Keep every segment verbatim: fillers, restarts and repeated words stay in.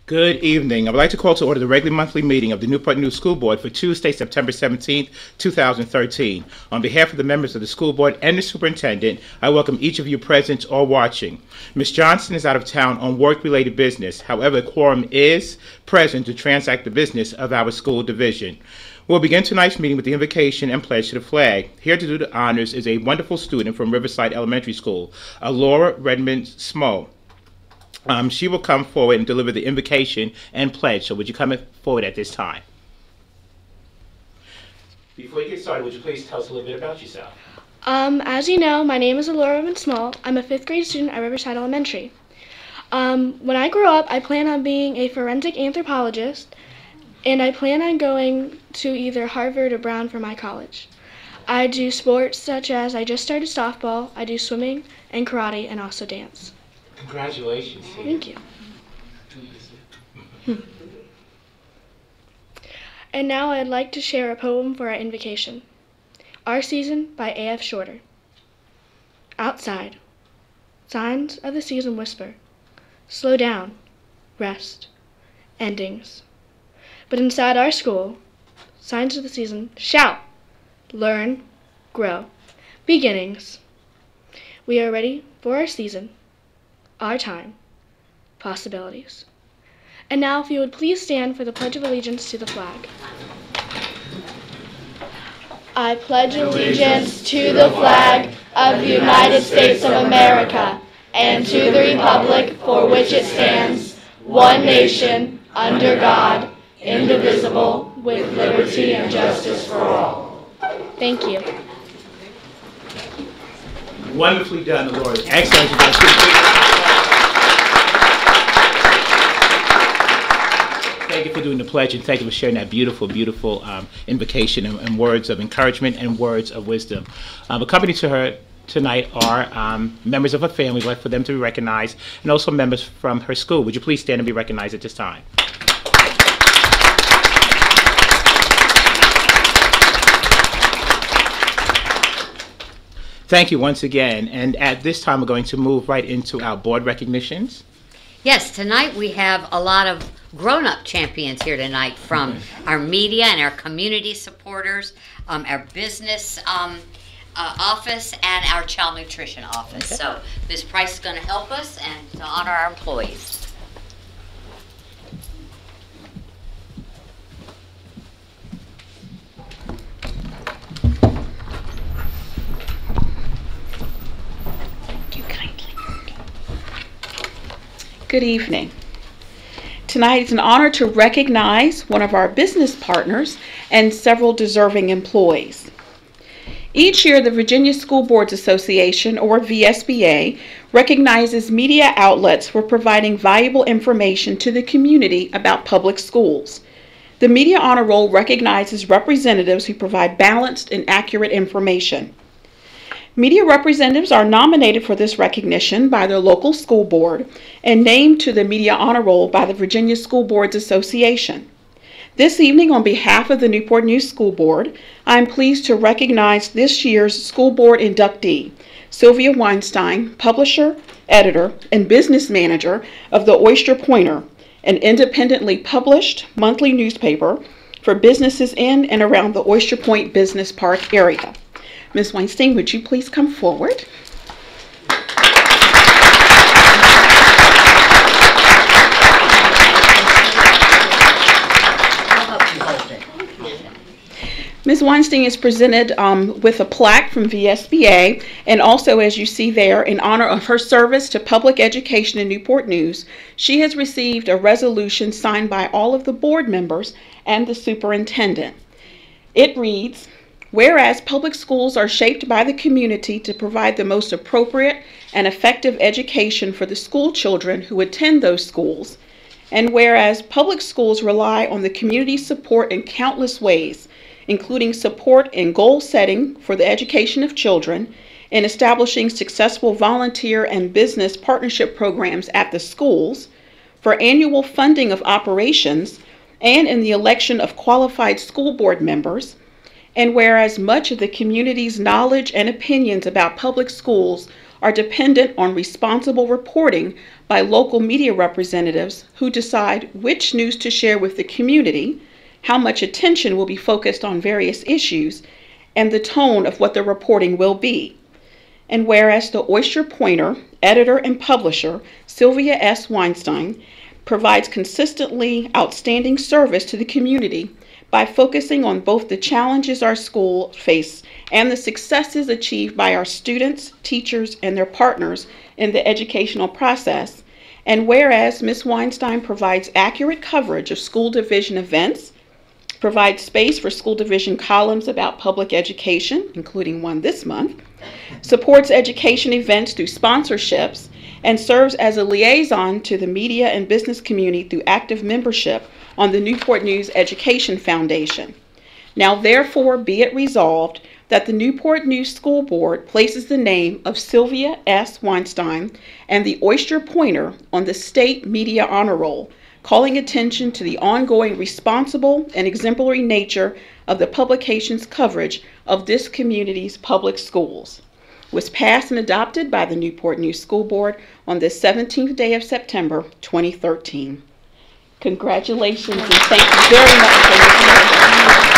Good evening. I would like to call to order the regular monthly meeting of the Newport News School Board for Tuesday, September seventeenth, two thousand thirteen. On behalf of the members of the school board and the superintendent, I welcome each of you present or watching. Miz Johnson is out of town on work-related business. However, a quorum is present to transact the business of our school division. We'll begin tonight's meeting with the invocation and pledge to the flag. Here to do the honors is a wonderful student from Riverside Elementary School, Laura Redmond Smo. Um, she will come forward and deliver the invocation and pledge. So would you come forward at this time? Before you get started, would you please tell us a little bit about yourself? Um, as you know, my name is Laura Redmond Small. I'm a fifth grade student at Riverside Elementary. Um, when I grow up, I plan on being a forensic anthropologist, and I plan on going to either Harvard or Brown for my college. I do sports such as I just started softball, I do swimming and karate, and also dance. Congratulations. Thank you. Hmm. And now I'd like to share a poem for our invocation. Our Season by A F Shorter. Outside, signs of the season whisper. Slow down, rest, endings. But inside our school, signs of the season shout, learn, grow, beginnings. We are ready for our season. Our time, possibilities. And now if you would please stand for the Pledge of Allegiance to the flag. I pledge allegiance to the flag of the United States of America and to the republic for which it stands, one nation, under God, indivisible, with liberty and justice for all. Thank you. Wonderfully done, Laura. Excellent. You guys. Thank you for doing the pledge, and thank you for sharing that beautiful, beautiful um, invocation and, and words of encouragement and words of wisdom. Um, accompanied to her tonight are um, members of her family. We'd like for them to be recognized, and also members from her school. Would you please stand and be recognized at this time? Thank you once again. And at this time, we're going to move right into our board recognitions. Yes, tonight we have a lot of grown-up champions here tonight from mm-hmm. our media and our community supporters, um, our business um, uh, office, and our child nutrition office. Okay. So Miz Price is going to help us and to honor our employees. Good evening. Tonight it's an honor to recognize one of our business partners and several deserving employees. Each year, the Virginia School Boards Association, or V S B A, recognizes media outlets for providing valuable information to the community about public schools. The Media Honor Roll recognizes representatives who provide balanced and accurate information. Media representatives are nominated for this recognition by their local school board and named to the Media Honor Roll by the Virginia School Boards Association. This evening, on behalf of the Newport News School Board, I am pleased to recognize this year's school board inductee, Sylvia Weinstein, publisher, editor, and business manager of the Oyster Pointer, an independently published monthly newspaper for businesses in and around the Oyster Point Business Park area. Miz Weinstein, would you please come forward? Miz Weinstein is presented um, with a plaque from V S B A, and also, as you see there, in honor of her service to public education in Newport News, she has received a resolution signed by all of the board members and the superintendent. It reads, whereas public schools are shaped by the community to provide the most appropriate and effective education for the school children who attend those schools, and whereas public schools rely on the community's support in countless ways, including support in goal setting for the education of children, in establishing successful volunteer and business partnership programs at the schools, for annual funding of operations, and in the election of qualified school board members, and whereas much of the community's knowledge and opinions about public schools are dependent on responsible reporting by local media representatives who decide which news to share with the community, how much attention will be focused on various issues, and the tone of what the reporting will be. And whereas the Oyster Pointer, editor and publisher, Sylvia S. Weinstein, provides consistently outstanding service to the community by focusing on both the challenges our school face and the successes achieved by our students, teachers, and their partners in the educational process. And whereas Miz Weinstein provides accurate coverage of school division events, provides space for school division columns about public education, including one this month, supports education events through sponsorships, and serves as a liaison to the media and business community through active membership on the Newport News Education Foundation. Now therefore be it resolved that the Newport News School Board places the name of Sylvia S. Weinstein and the Oyster Pointer on the State Media Honor Roll, calling attention to the ongoing responsible and exemplary nature of the publication's coverage of this community's public schools. Was passed and adopted by the Newport News School Board on the seventeenth day of September, twenty thirteen. Congratulations and thank you very much for listening.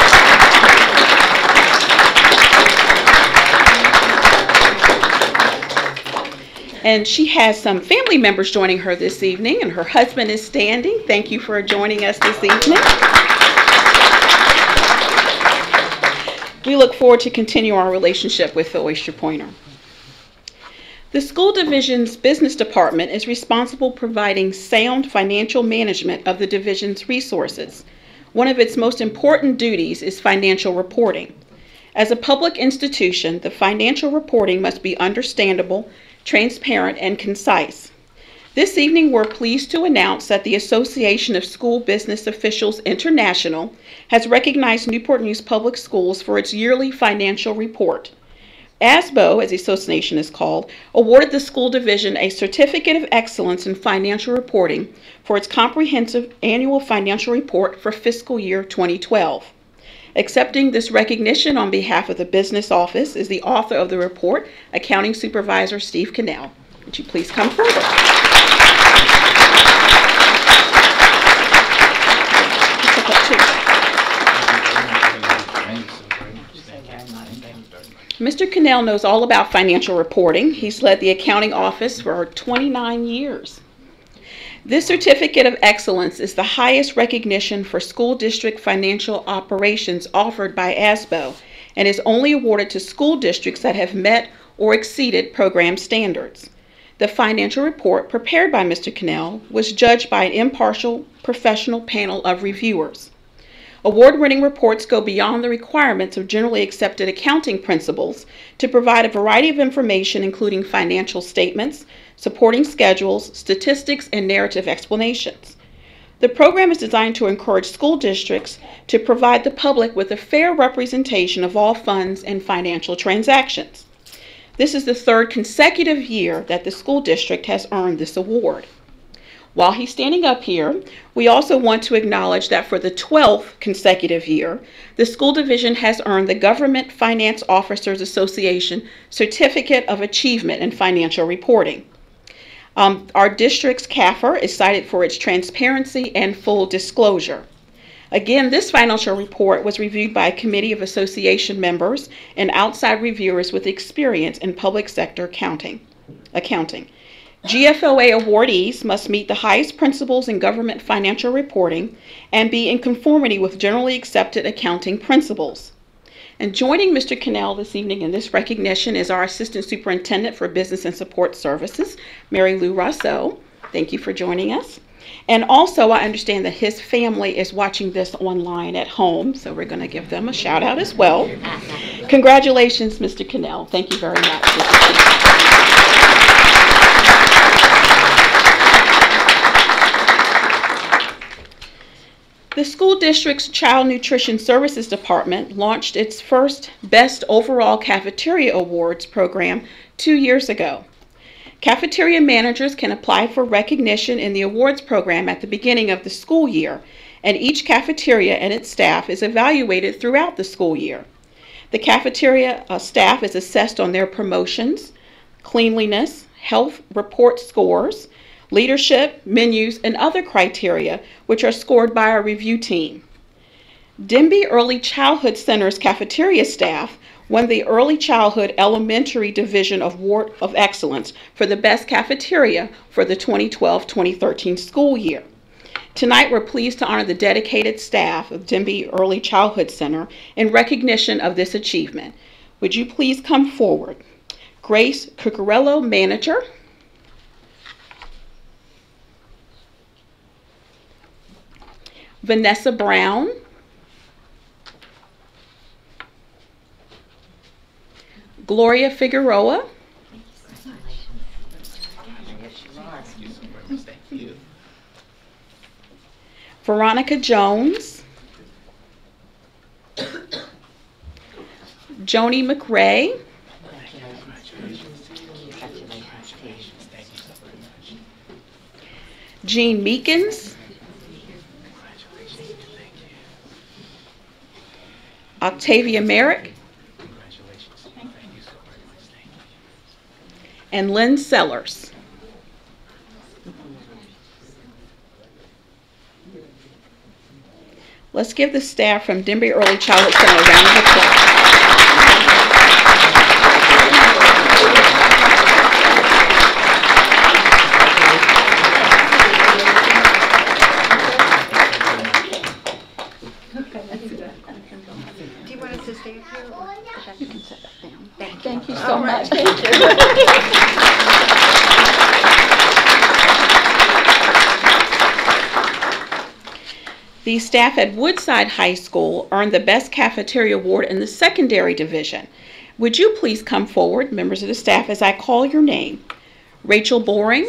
And she has some family members joining her this evening, and her husband is standing. Thank you for joining us this evening. We look forward to continue our relationship with the Oyster Pointer. The school division's business department is responsible for providing sound financial management of the division's resources. One of its most important duties is financial reporting. As a public institution, the financial reporting must be understandable, transparent, and concise. This evening, we're pleased to announce that the Association of School Business Officials International has recognized Newport News Public Schools for its yearly financial report. A S B O, as the association is called, awarded the school division a Certificate of Excellence in Financial Reporting for its comprehensive annual financial report for fiscal year twenty twelve. Accepting this recognition on behalf of the business office is the author of the report, Accounting Supervisor Steve Cannell. Would you please come forward? Mister Cannell knows all about financial reporting. He's led the accounting office for twenty-nine years. This Certificate of Excellence is the highest recognition for school district financial operations offered by A S B O and is only awarded to school districts that have met or exceeded program standards. The financial report prepared by Mister Cannell was judged by an impartial professional panel of reviewers. Award-winning reports go beyond the requirements of generally accepted accounting principles to provide a variety of information, including financial statements, supporting schedules, statistics, and narrative explanations. The program is designed to encourage school districts to provide the public with a fair representation of all funds and financial transactions. This is the third consecutive year that the school district has earned this award. While he's standing up here, we also want to acknowledge that for the twelfth consecutive year, the school division has earned the Government Finance Officers Association Certificate of Achievement in Financial Reporting. Um, our district's C A F R is cited for its transparency and full disclosure. Again, this financial report was reviewed by a committee of association members and outside reviewers with experience in public sector accounting. accounting. G F O A awardees must meet the highest principles in government financial reporting and be in conformity with generally accepted accounting principles. And joining Mister Cannell this evening in this recognition is our Assistant Superintendent for Business and Support Services, Mary Lou Rousseau. Thank you for joining us. And also, I understand that his family is watching this online at home, so we're going to give them a shout out as well. Congratulations, Mister Cannell. Thank you very much. The school district's Child Nutrition Services Department launched its first Best Overall Cafeteria Awards program two years ago. Cafeteria managers can apply for recognition in the awards program at the beginning of the school year, and each cafeteria and its staff is evaluated throughout the school year. The cafeteria uh, staff is assessed on their promotions, cleanliness, health report scores, leadership, menus, and other criteria which are scored by our review team. Denby Early Childhood Center's cafeteria staff won the Early Childhood Elementary Division Award of Excellence for the best cafeteria for the twenty twelve twenty thirteen school year. Tonight, we're pleased to honor the dedicated staff of Denby Early Childhood Center in recognition of this achievement. Would you please come forward? Grace Cucurello, manager. Vanessa Brown. Gloria Figueroa. Veronica Jones. Joni McRae. Jean Meekins. Octavia Merrick. And Lynn Sellers. Let's give the staff from Denby Early Childhood Center a round of applause. Do you want us to stay up here? Or you can sit down. Thank you. Thank you so All much. right. Thank you. The staff at Woodside High School earned the Best Cafeteria Award in the secondary division. Would you please come forward, members of the staff, as I call your name? Rachel Boring.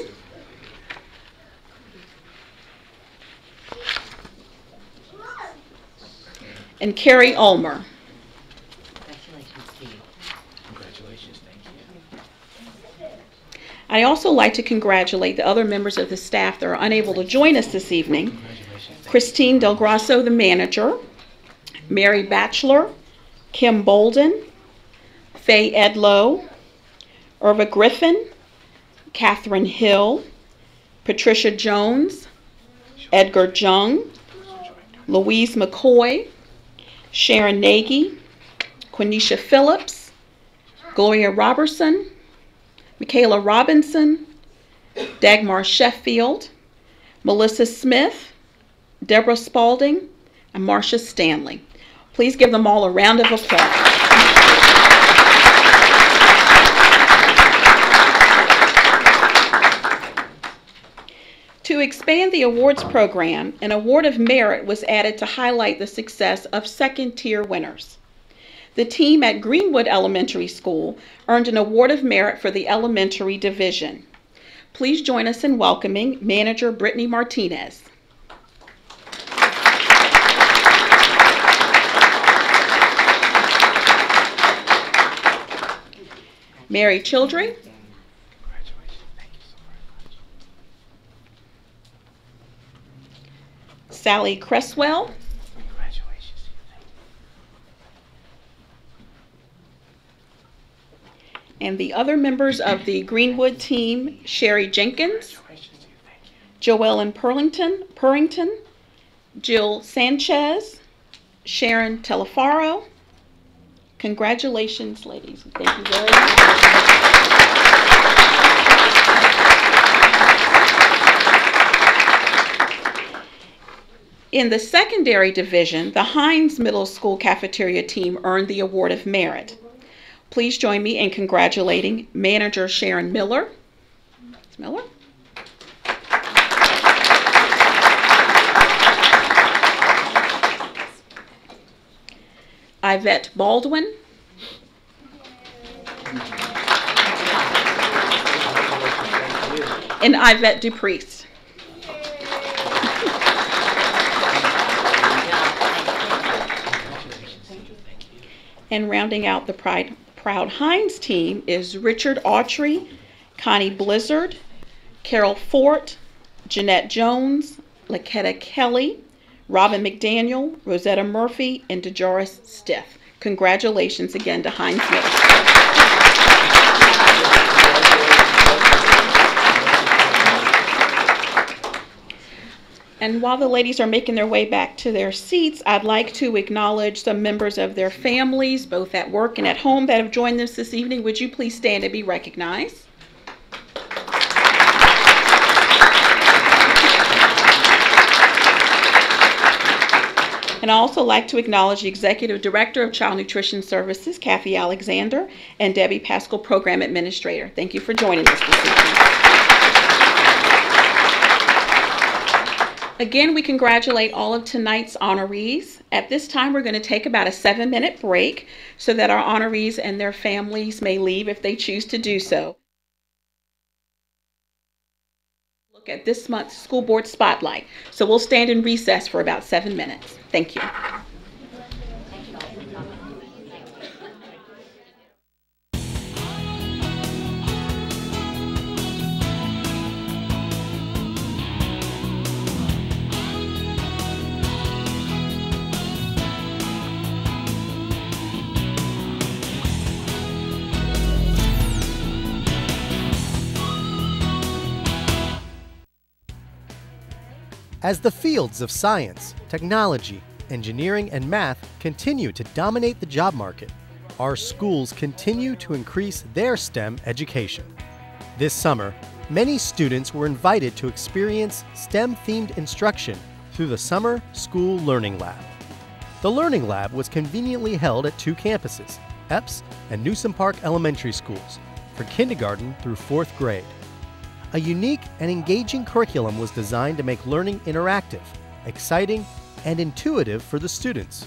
And Carrie Ulmer. Congratulations, Steve. Congratulations, thank you. I'd also like to congratulate the other members of the staff that are unable to join us this evening. Christine Del Grasso, the manager, Mary Batchelor, Kim Bolden, Faye Edlow, Irva Griffin, Catherine Hill, Patricia Jones, Edgar Jung, Louise McCoy, Sharon Nagy, Quenisha Phillips, Gloria Robertson, Michaela Robinson, Dagmar Sheffield, Melissa Smith, Deborah Spalding, and Marcia Stanley. Please give them all a round of applause. To expand the awards program, an award of merit was added to highlight the success of second-tier winners. The team at Greenwood Elementary School earned an award of merit for the elementary division. Please join us in welcoming manager Brittany Martinez. Mary Childry. Sally Cresswell. And the other members of the Greenwood team, Sherry Jenkins, Joellen Purlington, Purrington, Jill Sanchez, Sharon Telefaro. Congratulations, ladies. Thank you very much. In the secondary division, the Hines Middle School cafeteria team earned the Award of Merit. Please join me in congratulating manager Sharon Miller. Miz Miller. Yvette Baldwin. And Yvette Dupriest. And rounding out the Pride, Proud Hines team is Richard Autry, Connie Blizzard, Carol Fort, Jeanette Jones, Laketta Kelly, Robin McDaniel, Rosetta Murphy, and DeJoris Stiff. Congratulations again to Hines Middle School. And while the ladies are making their way back to their seats, I'd like to acknowledge some members of their families, both at work and at home, that have joined us this evening. Would you please stand and be recognized? And I'd also like to acknowledge the Executive Director of Child Nutrition Services, Kathy Alexander, and Debbie Pascal, Program Administrator. Thank you for joining us this evening. Again, we congratulate all of tonight's honorees. At this time, we're going to take about a seven-minute break so that our honorees and their families may leave if they choose to do so. Look at this month's School Board Spotlight. So we'll stand in recess for about seven minutes. Thank you. As the fields of science, technology, engineering, and math continue to dominate the job market, our schools continue to increase their STEM education. This summer, many students were invited to experience STEM-themed instruction through the Summer School Learning Lab. The Learning Lab was conveniently held at two campuses, Epps and Newsom Park Elementary Schools, for kindergarten through fourth grade. A unique and engaging curriculum was designed to make learning interactive, exciting, and intuitive for the students.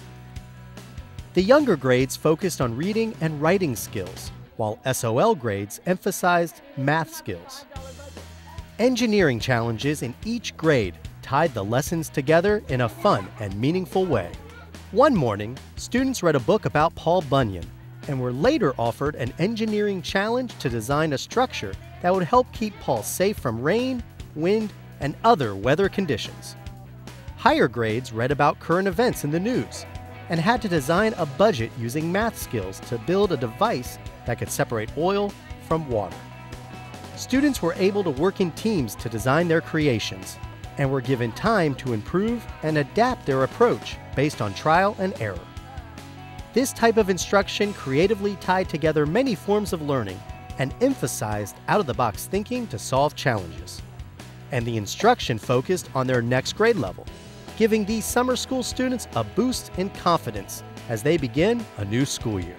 The younger grades focused on reading and writing skills, while S O L grades emphasized math skills. Engineering challenges in each grade tied the lessons together in a fun and meaningful way. One morning, students read a book about Paul Bunyan and were later offered an engineering challenge to design a structure that would help keep Paul safe from rain, wind, and other weather conditions. Higher grades read about current events in the news and had to design a budget using math skills to build a device that could separate oil from water. Students were able to work in teams to design their creations and were given time to improve and adapt their approach based on trial and error. This type of instruction creatively tied together many forms of learning and emphasized out-of-the-box thinking to solve challenges. And the instruction focused on their next grade level, giving these summer school students a boost in confidence as they begin a new school year.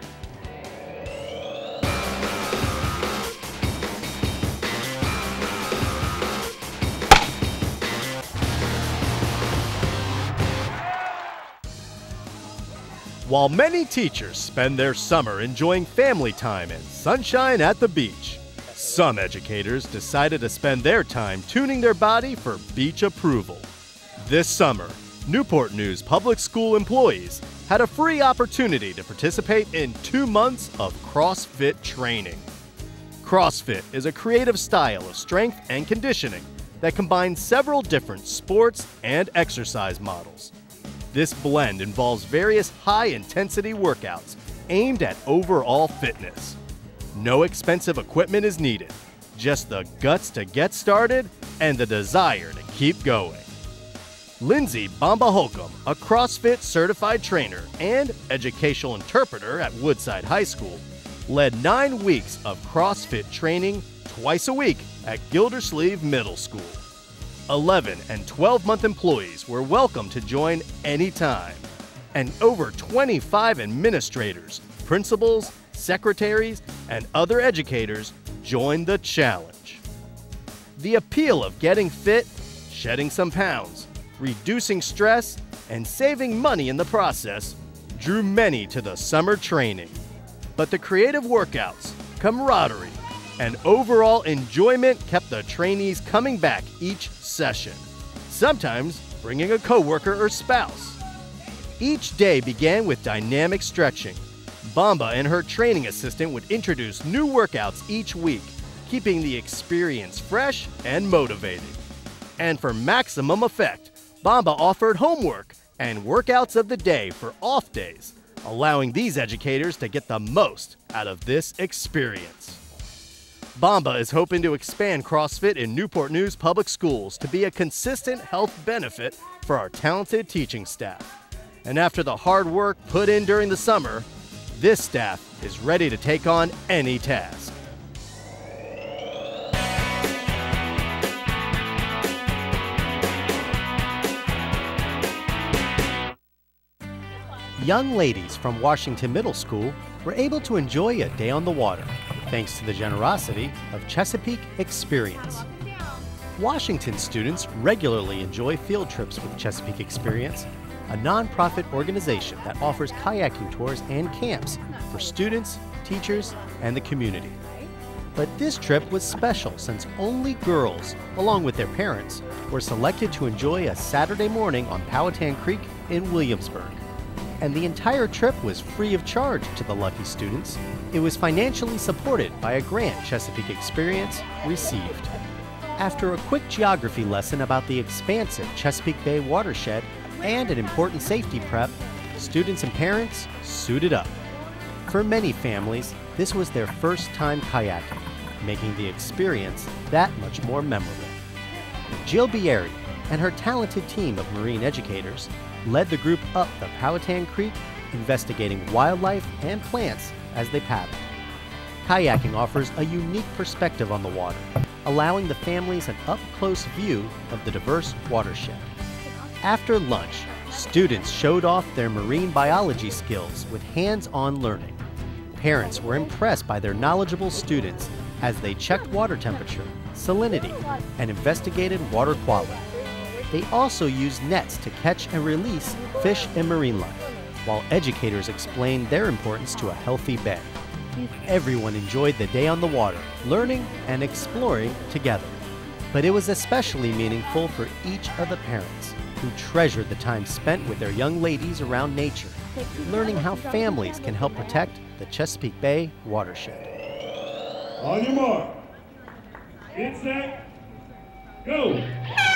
While many teachers spend their summer enjoying family time and sunshine at the beach, some educators decided to spend their time tuning their body for beach approval. This summer, Newport News public school employees had a free opportunity to participate in two months of CrossFit training. CrossFit is a creative style of strength and conditioning that combines several different sports and exercise models. This blend involves various high-intensity workouts aimed at overall fitness. No expensive equipment is needed, just the guts to get started and the desire to keep going. Lindsay Bamba Holcomb, a CrossFit certified trainer and educational interpreter at Woodside High School, led nine weeks of CrossFit training twice a week at Gildersleeve Middle School. eleven and twelve-month employees were welcome to join anytime, and over twenty-five administrators, principals, secretaries, and other educators joined the challenge. The appeal of getting fit, shedding some pounds, reducing stress, and saving money in the process drew many to the summer training. But the creative workouts, camaraderie, and overall enjoyment kept the trainees coming back each session, sometimes bringing a coworker or spouse. Each day began with dynamic stretching. Bamba and her training assistant would introduce new workouts each week, keeping the experience fresh and motivating. And for maximum effect, Bamba offered homework and workouts of the day for off days, allowing these educators to get the most out of this experience. Bomba is hoping to expand CrossFit in Newport News Public Schools to be a consistent health benefit for our talented teaching staff. And after the hard work put in during the summer, this staff is ready to take on any task. Young ladies from Washington Middle School were able to enjoy a day on the water, thanks to the generosity of Chesapeake Experience. Washington students regularly enjoy field trips with Chesapeake Experience, a nonprofit organization that offers kayaking tours and camps for students, teachers, and the community. But this trip was special since only girls, along with their parents, were selected to enjoy a Saturday morning on Powhatan Creek in Williamsburg. And the entire trip was free of charge to the lucky students. It was financially supported by a grant Chesapeake Experience received. After a quick geography lesson about the expansive Chesapeake Bay watershed and an important safety prep, students and parents suited up. For many families, this was their first time kayaking, making the experience that much more memorable. Jill Bieri and her talented team of marine educators led the group up the Powhatan Creek, investigating wildlife and plants as they paddled. Kayaking offers a unique perspective on the water, allowing the families an up-close view of the diverse watershed. After lunch, students showed off their marine biology skills with hands-on learning. Parents were impressed by their knowledgeable students as they checked water temperature, salinity, and investigated water quality. They also used nets to catch and release fish and marine life, while educators explained their importance to a healthy bay. Everyone enjoyed the day on the water, learning and exploring together. But it was especially meaningful for each of the parents, who treasured the time spent with their young ladies around nature, learning how families can help protect the Chesapeake Bay watershed. On your mark, get set, go!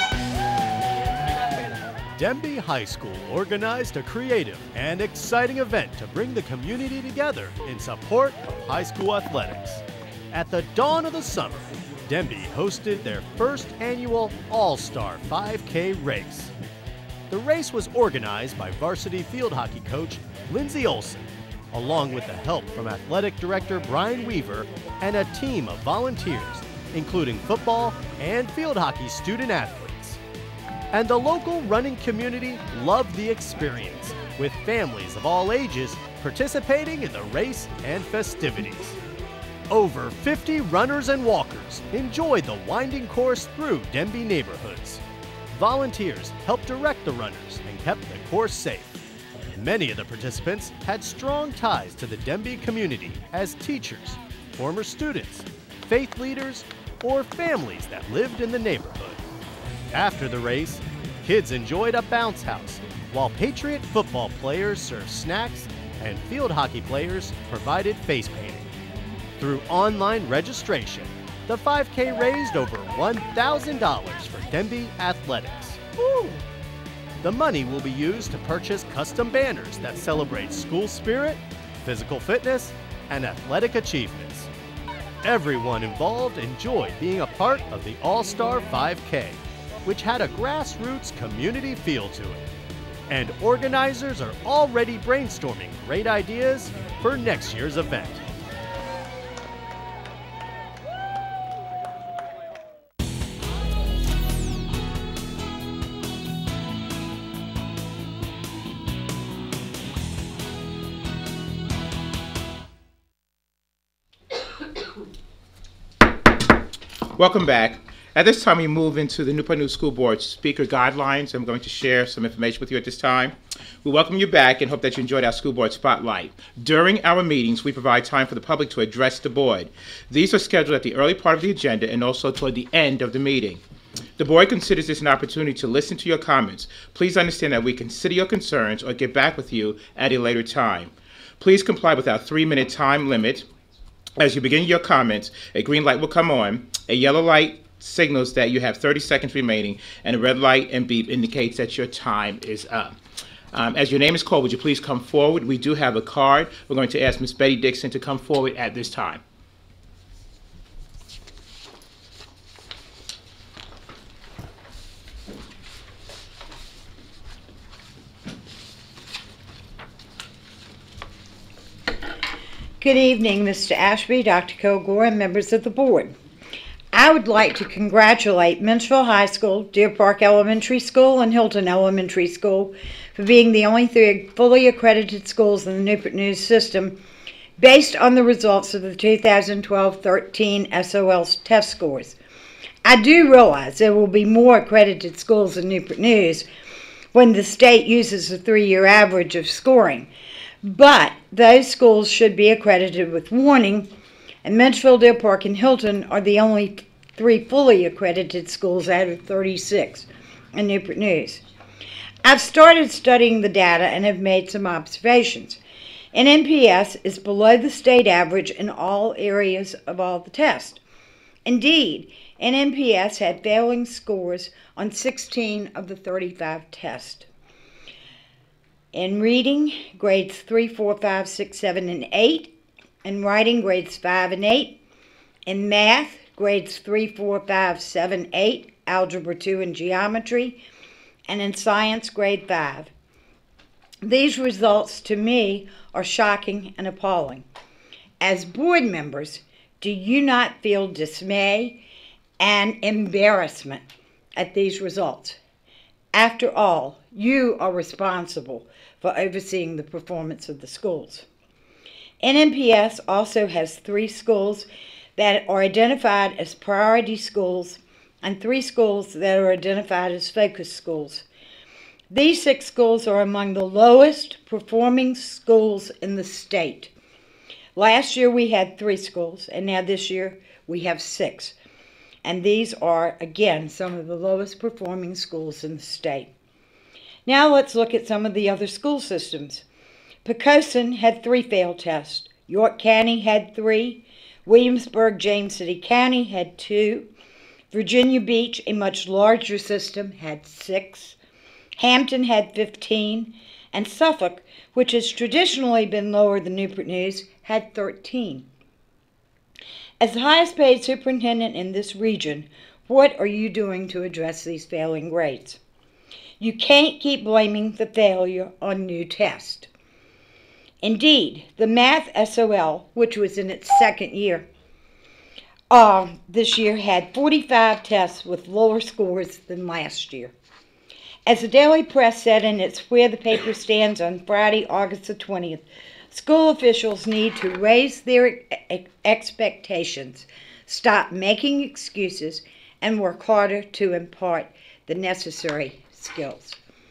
Denby High School organized a creative and exciting event to bring the community together in support of high school athletics. At the dawn of the summer, Denby hosted their first annual All-Star five K race. The race was organized by varsity field hockey coach Lindsay Olson, along with the help from athletic director Brian Weaver and a team of volunteers, including football and field hockey student athletes. And the local running community loved the experience, with families of all ages participating in the race and festivities. Over fifty runners and walkers enjoyed the winding course through Denby neighborhoods. Volunteers helped direct the runners and kept the course safe. Many of the participants had strong ties to the Denby community as teachers, former students, faith leaders, or families that lived in the neighborhood. After the race, kids enjoyed a bounce house, while Patriot football players served snacks and field hockey players provided face painting. Through online registration, the five K raised over one thousand dollars for Denby Athletics. Woo! The money will be used to purchase custom banners that celebrate school spirit, physical fitness, and athletic achievements. Everyone involved enjoyed being a part of the All-Star five K, which had a grassroots community feel to it. And organizers are already brainstorming great ideas for next year's event. Welcome back. At this time, we move into the Newport News School Board speaker guidelines. I'm going to share some information with you at this time. We welcome you back and hope that you enjoyed our school board spotlight. During our meetings, we provide time for the public to address the board. These are scheduled at the early part of the agenda and also toward the end of the meeting. The board considers this an opportunity to listen to your comments. Please understand that we consider your concerns or get back with you at a later time. Please comply with our three-minute time limit. As you begin your comments, a green light will come on, a yellow light signals that you have thirty seconds remaining, and a red light and beep indicates that your time is up. Um, as your name is called, would you please come forward? We do have a card. We're going to ask Miz Betty Dixon to come forward at this time. Good evening, Mister Ashby, Doctor Kilgore, and members of the board. I would like to congratulate Menchville High School, Deer Park Elementary School, and Hilton Elementary School for being the only three fully accredited schools in the Newport News system based on the results of the two thousand twelve thirteen S O L test scores. I do realize there will be more accredited schools in Newport News when the state uses a three-year average of scoring, but those schools should be accredited with warning, and Menchville, Deer Park, and Hilton are the only three fully accredited schools out of thirty-six in Newport News. I've started studying the data and have made some observations. N N P S is below the state average in all areas of all the tests. Indeed, N N P S had failing scores on sixteen of the thirty-five tests. In reading, grades three, four, five, six, seven, and eight. In writing, grades five and eight. In math, grades three, four, five, seven, eight, algebra two and geometry. And in science, grade five. These results, to me, are shocking and appalling. As board members, do you not feel dismay and embarrassment at these results? After all, you are responsible for overseeing the performance of the schools. N N P S also has three schools that are identified as priority schools and three schools that are identified as focus schools. These six schools are among the lowest performing schools in the state. Last year we had three schools, and now this year we have six. And these are, again, some of the lowest performing schools in the state. Now let's look at some of the other school systems. Poquoson had three failed tests. York County had three. Williamsburg, James City County had two. Virginia Beach, a much larger system, had six. Hampton had fifteen. And Suffolk, which has traditionally been lower than Newport News, had thirteen. As the highest paid superintendent in this region, what are you doing to address these failing grades? You can't keep blaming the failure on new tests. Indeed, the Math S O L, which was in its second year, uh, this year had forty-five tests with lower scores than last year. As the Daily Press said in its Where the Paper Stands on Friday, August the twentieth, school officials need to raise their expectations, stop making excuses, and work harder to impart the necessary skills.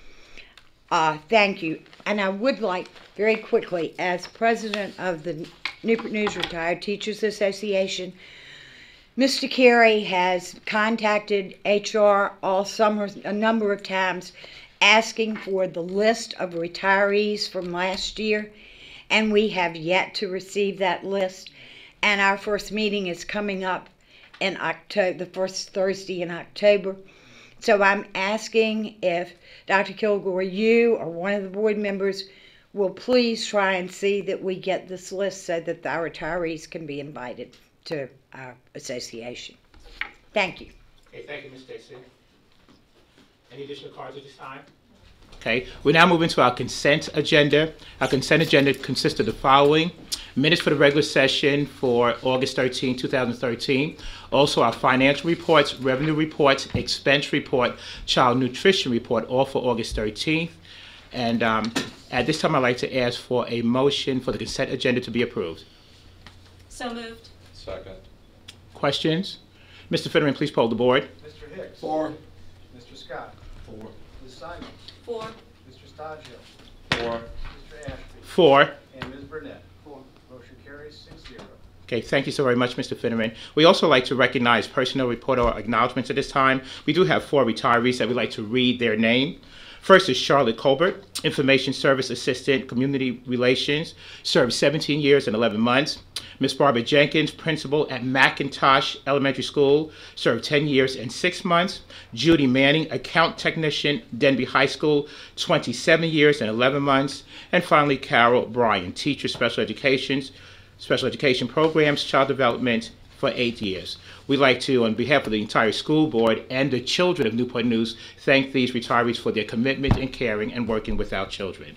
Uh, thank you. And I would like, very quickly, as president of the Newport News Retired Teachers Association, Mister Carey has contacted H R all summer a number of times asking for the list of retirees from last year, and we have yet to receive that list. And our first meeting is coming up in October, the first Thursday in October. So I'm asking if Doctor Kilgore, you or one of the board members will please try and see that we get this list so that our retirees can be invited to our association. Thank you. Okay, thank you, Miz Dixon. Any additional cards at this time? Okay, we now move into our consent agenda. Our consent agenda consists of the following: minutes for the regular session for August thirteenth, two thousand thirteen. Also our financial reports, revenue reports, expense report, child nutrition report, all for August thirteenth. And um, at this time, I'd like to ask for a motion for the consent agenda to be approved. So moved. Second. Questions? Mister Fitterman, please poll the board. Mister Hicks. Four. Mister Scott. Four. Miz Simon. Four. Mister Stodgill. Four. Mister Ashby. Four. And Miz Burnett. Four. Motion carries six zero. Okay, thank you so very much, Mister Finneran. We also like to recognize personnel report or acknowledgments at this time. We do have four retirees that we'd like to read their name. First is Charlotte Colbert, Information Service Assistant, Community Relations, served seventeen years and eleven months. Miz Barbara Jenkins, Principal at McIntosh Elementary School, served ten years and six months. Judy Manning, Account Technician, Denby High School, twenty-seven years and eleven months. And finally, Carol Bryan, Teacher, Special Education, Special Education Programs, Child Development, for eight years. We'd like to, on behalf of the entire school board and the children of Newport News, thank these retirees for their commitment and caring and working with our children.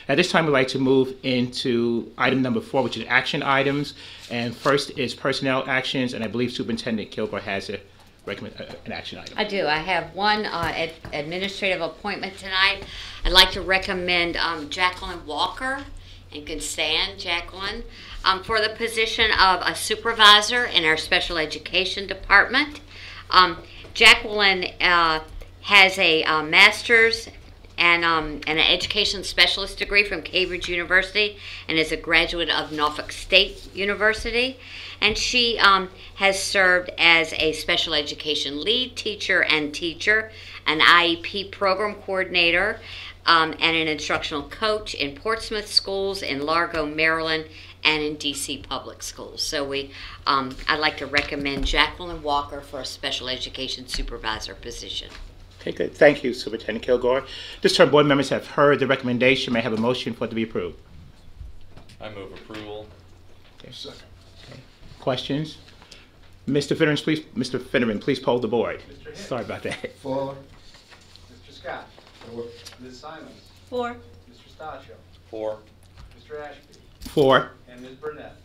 At this time, we'd like to move into item number four, which is action items. And first is personnel actions, and I believe Superintendent Kilgore has a recommend uh, an action item. I do. I have one uh, ad administrative appointment tonight. I'd like to recommend um, Jacqueline Walker, and you can stand, Jacqueline, um, for the position of a supervisor in our special education department. Um, Jacqueline uh, has a uh, master's and, um, and an education specialist degree from Cambridge University, and is a graduate of Norfolk State University. And she um, has served as a special education lead teacher and teacher, an I E P program coordinator, um, and an instructional coach in Portsmouth schools, in Largo, Maryland, and in D C public schools. So we, um, I'd like to recommend Jacqueline Walker for a special education supervisor position. Okay, good. Thank you, Superintendent Kilgore. This term, board members have heard the recommendation. May I have a motion for it to be approved? I move approval. Okay. Second. Okay. Questions? Mister Finneran, please. Mister Finneran, please poll the board. Mister Hicks. Sorry about that. Four. Mister Scott. Four. Miz Simons. Four. Mister Stachio. Four. Mister Ashby. Four. And Miz Burnett.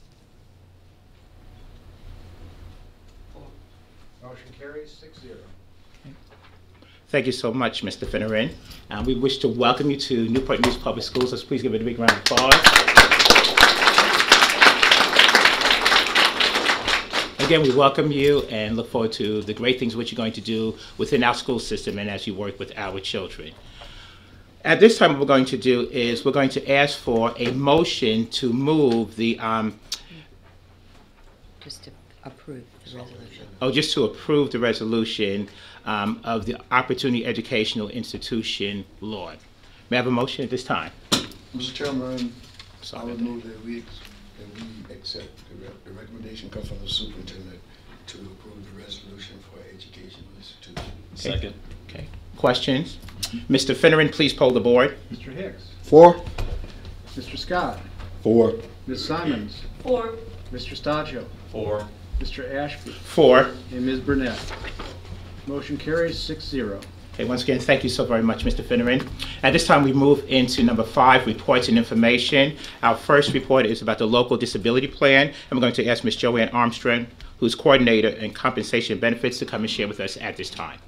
Four. Motion carries six zero. Thank you so much, Mister Finneran. Um, we wish to welcome you to Newport News Public Schools. Let's please give it a big round of applause. Again, we welcome you and look forward to the great things which you're going to do within our school system and as you work with our children. At this time, what we're going to do is we're going to ask for a motion to move the, um, Just to approve the resolution. oh, just to approve the resolution um, of the Opportunity Educational Institution law. May I have a motion at this time? Mister Chairman, I Sorry. would move that we, that we accept the, re the recommendation comes from the superintendent to approve the resolution for educational institution. Second. Okay. Questions? Mister Finneran, please poll the board. Mister Hicks. Four. Mister Scott. Four. Miz Simons. Four. Mister Stachio. Four. Mister Ashby. Four. And Miz Burnett. Motion carries six zero. Okay, once again, thank you so very much, Mister Finneran. At this time, we move into number five, reports and information. Our first report is about the local disability plan, and we're going to ask Miz Joanne Armstrong, who's coordinator in compensation and benefits, to come and share with us at this time.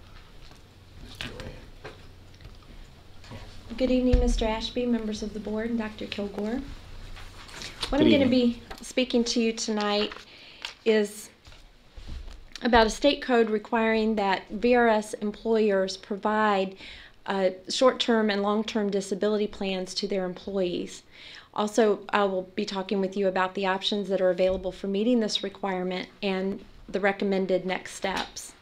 Good evening, Mister Ashby, members of the board, and Doctor Kilgore. What Good I'm going to evening. be speaking to you tonight is about a state code requiring that V R S employers provide uh, short-term and long-term disability plans to their employees. Also, I will be talking with you about the options that are available for meeting this requirement and the recommended next steps.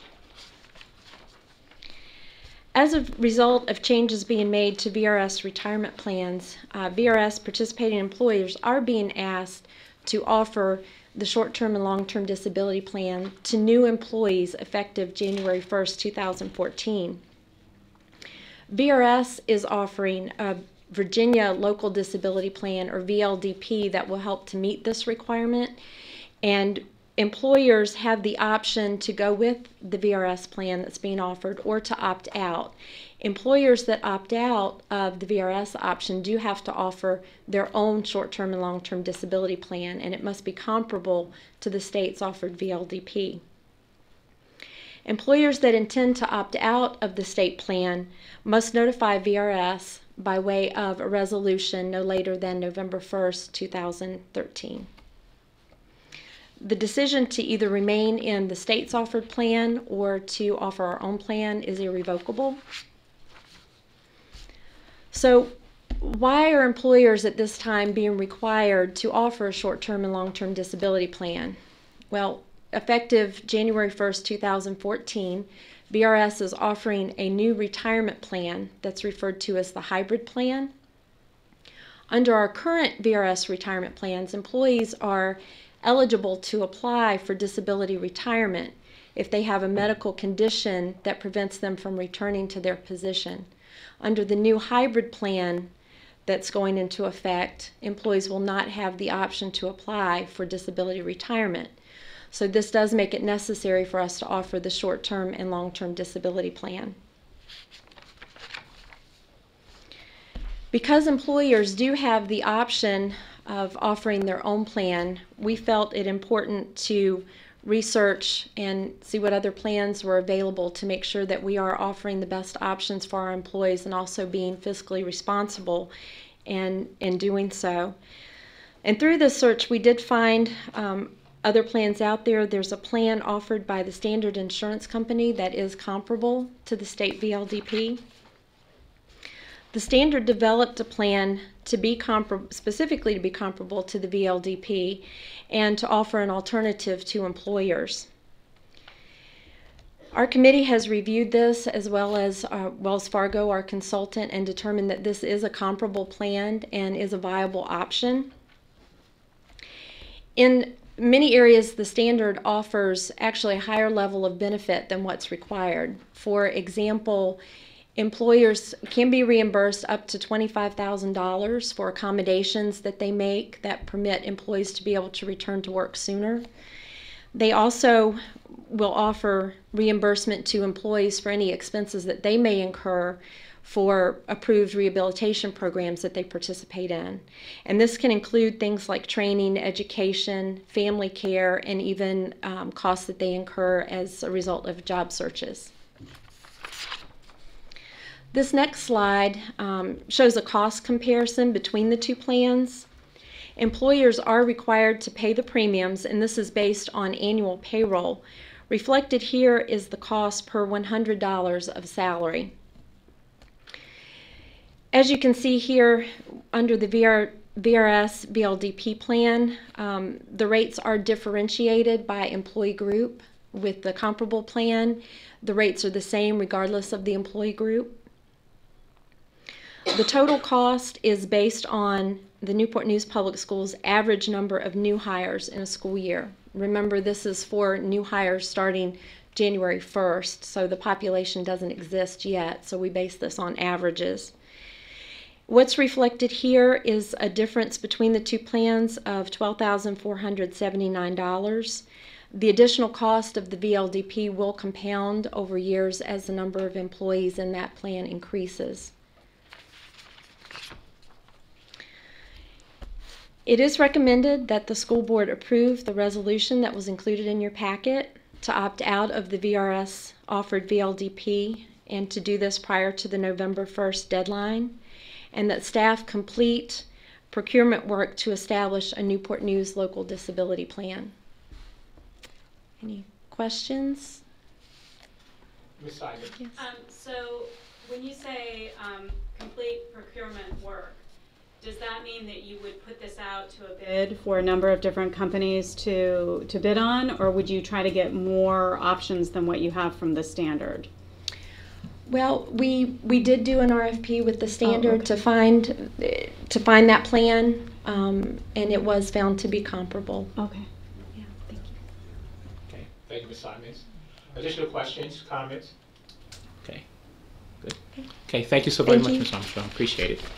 As a result of changes being made to V R S retirement plans, uh, V R S participating employers are being asked to offer the short-term and long-term disability plan to new employees effective January first, two thousand fourteen. V R S is offering a Virginia Local Disability Plan, or V L D P, that will help to meet this requirement, and employers have the option to go with the V R S plan that's being offered or to opt out. Employers that opt out of the V R S option do have to offer their own short-term and long-term disability plan, and it must be comparable to the state's offered V L D P. Employers that intend to opt out of the state plan must notify V R S by way of a resolution no later than November first, two thousand thirteen. The decision to either remain in the state's offered plan or to offer our own plan is irrevocable. So why are employers at this time being required to offer a short-term and long-term disability plan? Well, effective January first, two thousand fourteen, V R S is offering a new retirement plan that's referred to as the hybrid plan. Under our current V R S retirement plans, employees are eligible to apply for disability retirement if they have a medical condition that prevents them from returning to their position. Under the new hybrid plan that's going into effect, employees will not have the option to apply for disability retirement. So this does make it necessary for us to offer the short-term and long-term disability plan. Because employers do have the option of offering their own plan, we felt it important to research and see what other plans were available to make sure that we are offering the best options for our employees and also being fiscally responsible and in doing so. And through this search, we did find um, other plans out there. There's a plan offered by the Standard Insurance Company that is comparable to the state V L D P. The Standard developed a plan to be compar- specifically to be comparable to the V L D P and to offer an alternative to employers. Our committee has reviewed this as well as uh, Wells Fargo, our consultant, and determined that this is a comparable plan and is a viable option. In many areas, the Standard offers actually a higher level of benefit than what's required. For example, employers can be reimbursed up to twenty-five thousand dollars for accommodations that they make that permit employees to be able to return to work sooner. They also will offer reimbursement to employees for any expenses that they may incur for approved rehabilitation programs that they participate in. And this can include things like training, education, family care, and even um, costs that they incur as a result of job searches. This next slide um, shows a cost comparison between the two plans. Employers are required to pay the premiums, and this is based on annual payroll. Reflected here is the cost per one hundred dollars of salary. As you can see here, under the V R, V R S V L D P plan, um, the rates are differentiated by employee group. With the comparable plan, the rates are the same regardless of the employee group. The total cost is based on the Newport News Public Schools' average number of new hires in a school year. Remember, this is for new hires starting January first, so the population doesn't exist yet, so we base this on averages. What's reflected here is a difference between the two plans of twelve thousand four hundred seventy-nine dollars. The additional cost of the V L D P will compound over years as the number of employees in that plan increases. It is recommended that the school board approve the resolution that was included in your packet to opt out of the V R S offered V L D P and to do this prior to the November first deadline, and that staff complete procurement work to establish a Newport News local disability plan. Any questions? Miz Simon. Yes. Um, so when you say um, complete procurement work, does that mean that you would put this out to a bid for a number of different companies to, to bid on, or would you try to get more options than what you have from the Standard? Well, we we did do an R F P with the Standard oh, okay. to find to find that plan, um, and it was found to be comparable. Okay. Yeah, thank you. Okay, thank you, Miz Simons. Additional questions, comments? Okay, good. Okay, thank you so very Thank much, you. Miz Armstrong. Appreciate it.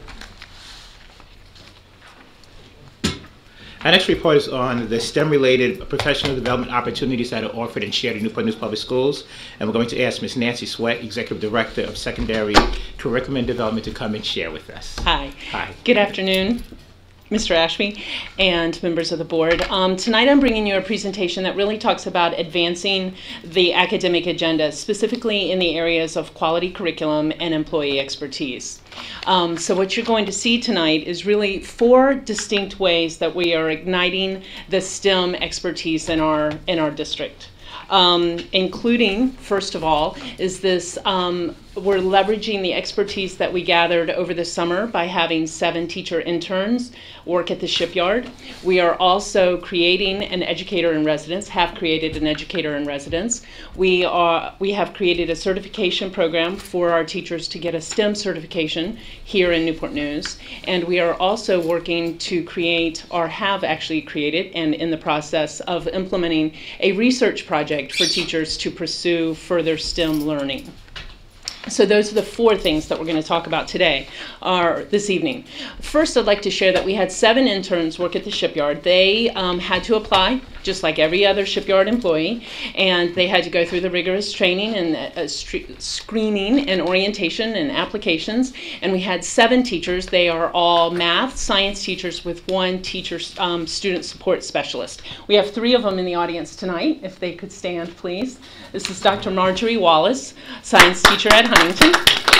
Our next report is on the STEM-related professional development opportunities that are offered and shared in Newport News Public Schools. And we're going to ask Miz Nancy Sweat, Executive Director of Secondary Curriculum and Development, to come and share with us. Hi. Hi. Good afternoon, Mister Ashby and members of the board. Um, tonight I'm bringing you a presentation that really talks about advancing the academic agenda, specifically in the areas of quality curriculum and employee expertise. Um, so what you're going to see tonight is really four distinct ways that we are igniting the STEM expertise in our, in our district. Um, including, first of all, is this, um, we're leveraging the expertise that we gathered over the summer by having seven teacher interns work at the shipyard. We are also creating an educator in residence, have created an educator in residence. We, are, we have created a certification program for our teachers to get a STEM certification here in Newport News. And we are also working to create, or have actually created, and in the process of implementing, a research project for teachers to pursue further STEM learning. So those are the four things that we're going to talk about today, or this evening. First, I'd like to share that we had seven interns work at the shipyard. They um, had to apply just like every other shipyard employee, and they had to go through the rigorous training and uh, screening and orientation and applications. And we had seven teachers. They are all math, science teachers with one teacher um, student support specialist. We have three of them in the audience tonight. If they could stand, please. This is Doctor Marjorie Wallace, science teacher at Huntington.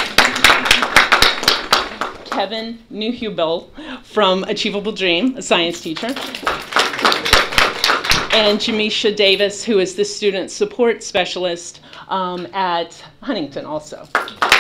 Kevin Newhubel from Achievable Dream, a science teacher. And Jamisha Davis, who is the student support specialist um, at Huntington also.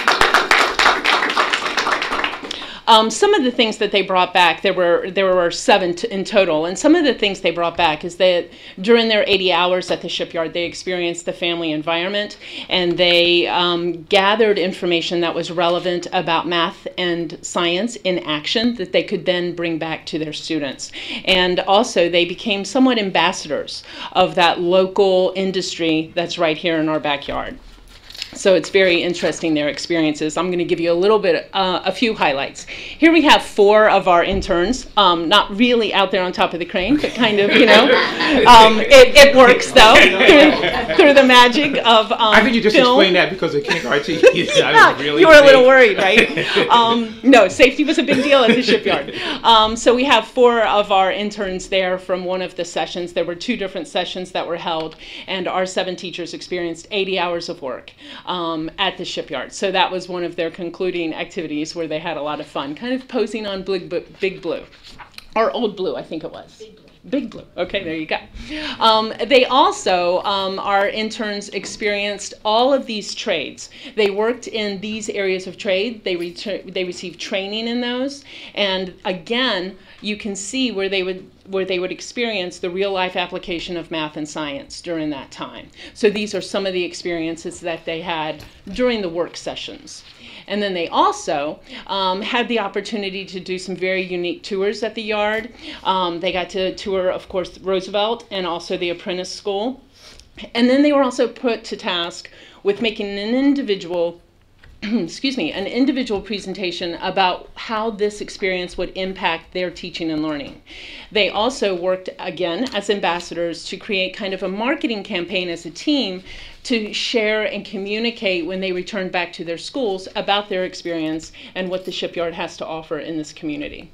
Um, some of the things that they brought back, there were there were seven t in total, and some of the things they brought back is that during their eighty hours at the shipyard, they experienced the family environment, and they um, gathered information that was relevant about math and science in action that they could then bring back to their students. And also, they became somewhat ambassadors of that local industry that's right here in our backyard. So it's very interesting, their experiences. I'm going to give you a little bit, uh, a few highlights. Here we have four of our interns, um, not really out there on top of the crane, but kind of, you know. Um, it, it works, though, through, through the magic of um, I think you just film. explained that because of kindergarten. I was really you were a little safe. worried, right? Um, no, safety was a big deal at the shipyard. Um, so we have four of our interns there from one of the sessions. There were two different sessions that were held, and our seven teachers experienced eighty hours of work Um, at the shipyard. So that was one of their concluding activities where they had a lot of fun, kind of posing on Big, Big Blue, or Old Blue, I think it was. Big Blue. Big Blue. Okay, there you go. Um, they also, um, our interns experienced all of these trades. They worked in these areas of trade. They, they received training in those. And again, you can see where they would where they would experience the real-life application of math and science during that time. So these are some of the experiences that they had during the work sessions. And then they also um, had the opportunity to do some very unique tours at the yard. Um, they got to tour, of course, Roosevelt and also the apprentice school. And then they were also put to task with making an individual excuse me, an individual presentation about how this experience would impact their teaching and learning. They also worked, again, as ambassadors to create kind of a marketing campaign as a team to share and communicate when they return back to their schools about their experience and what the shipyard has to offer in this community.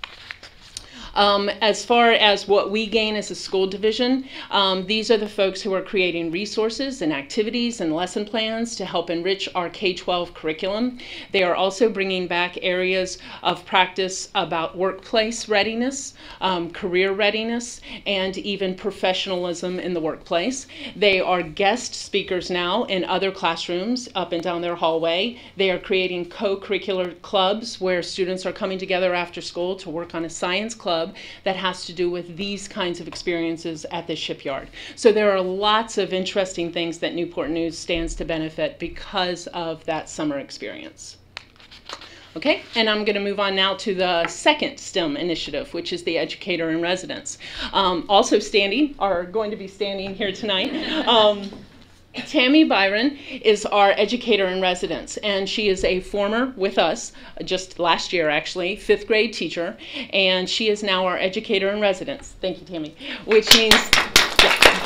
Um, as far as what we gain as a school division, um, these are the folks who are creating resources and activities and lesson plans to help enrich our K twelve curriculum. They are also bringing back areas of practice about workplace readiness, um, career readiness, and even professionalism in the workplace. They are guest speakers now in other classrooms up and down their hallway. They are creating co-curricular clubs where students are coming together after school to work on a science club that has to do with these kinds of experiences at the shipyard. So there are lots of interesting things that Newport News stands to benefit because of that summer experience. Okay, and I'm going to move on now to the second STEM initiative, which is the Educator in Residence. Um, also standing, are going to be standing here tonight. Um, Tammy Byron is our educator in residence, and she is a former, with us, just last year actually, fifth grade teacher, and she is now our educator in residence. Thank you, Tammy. Which means, yeah.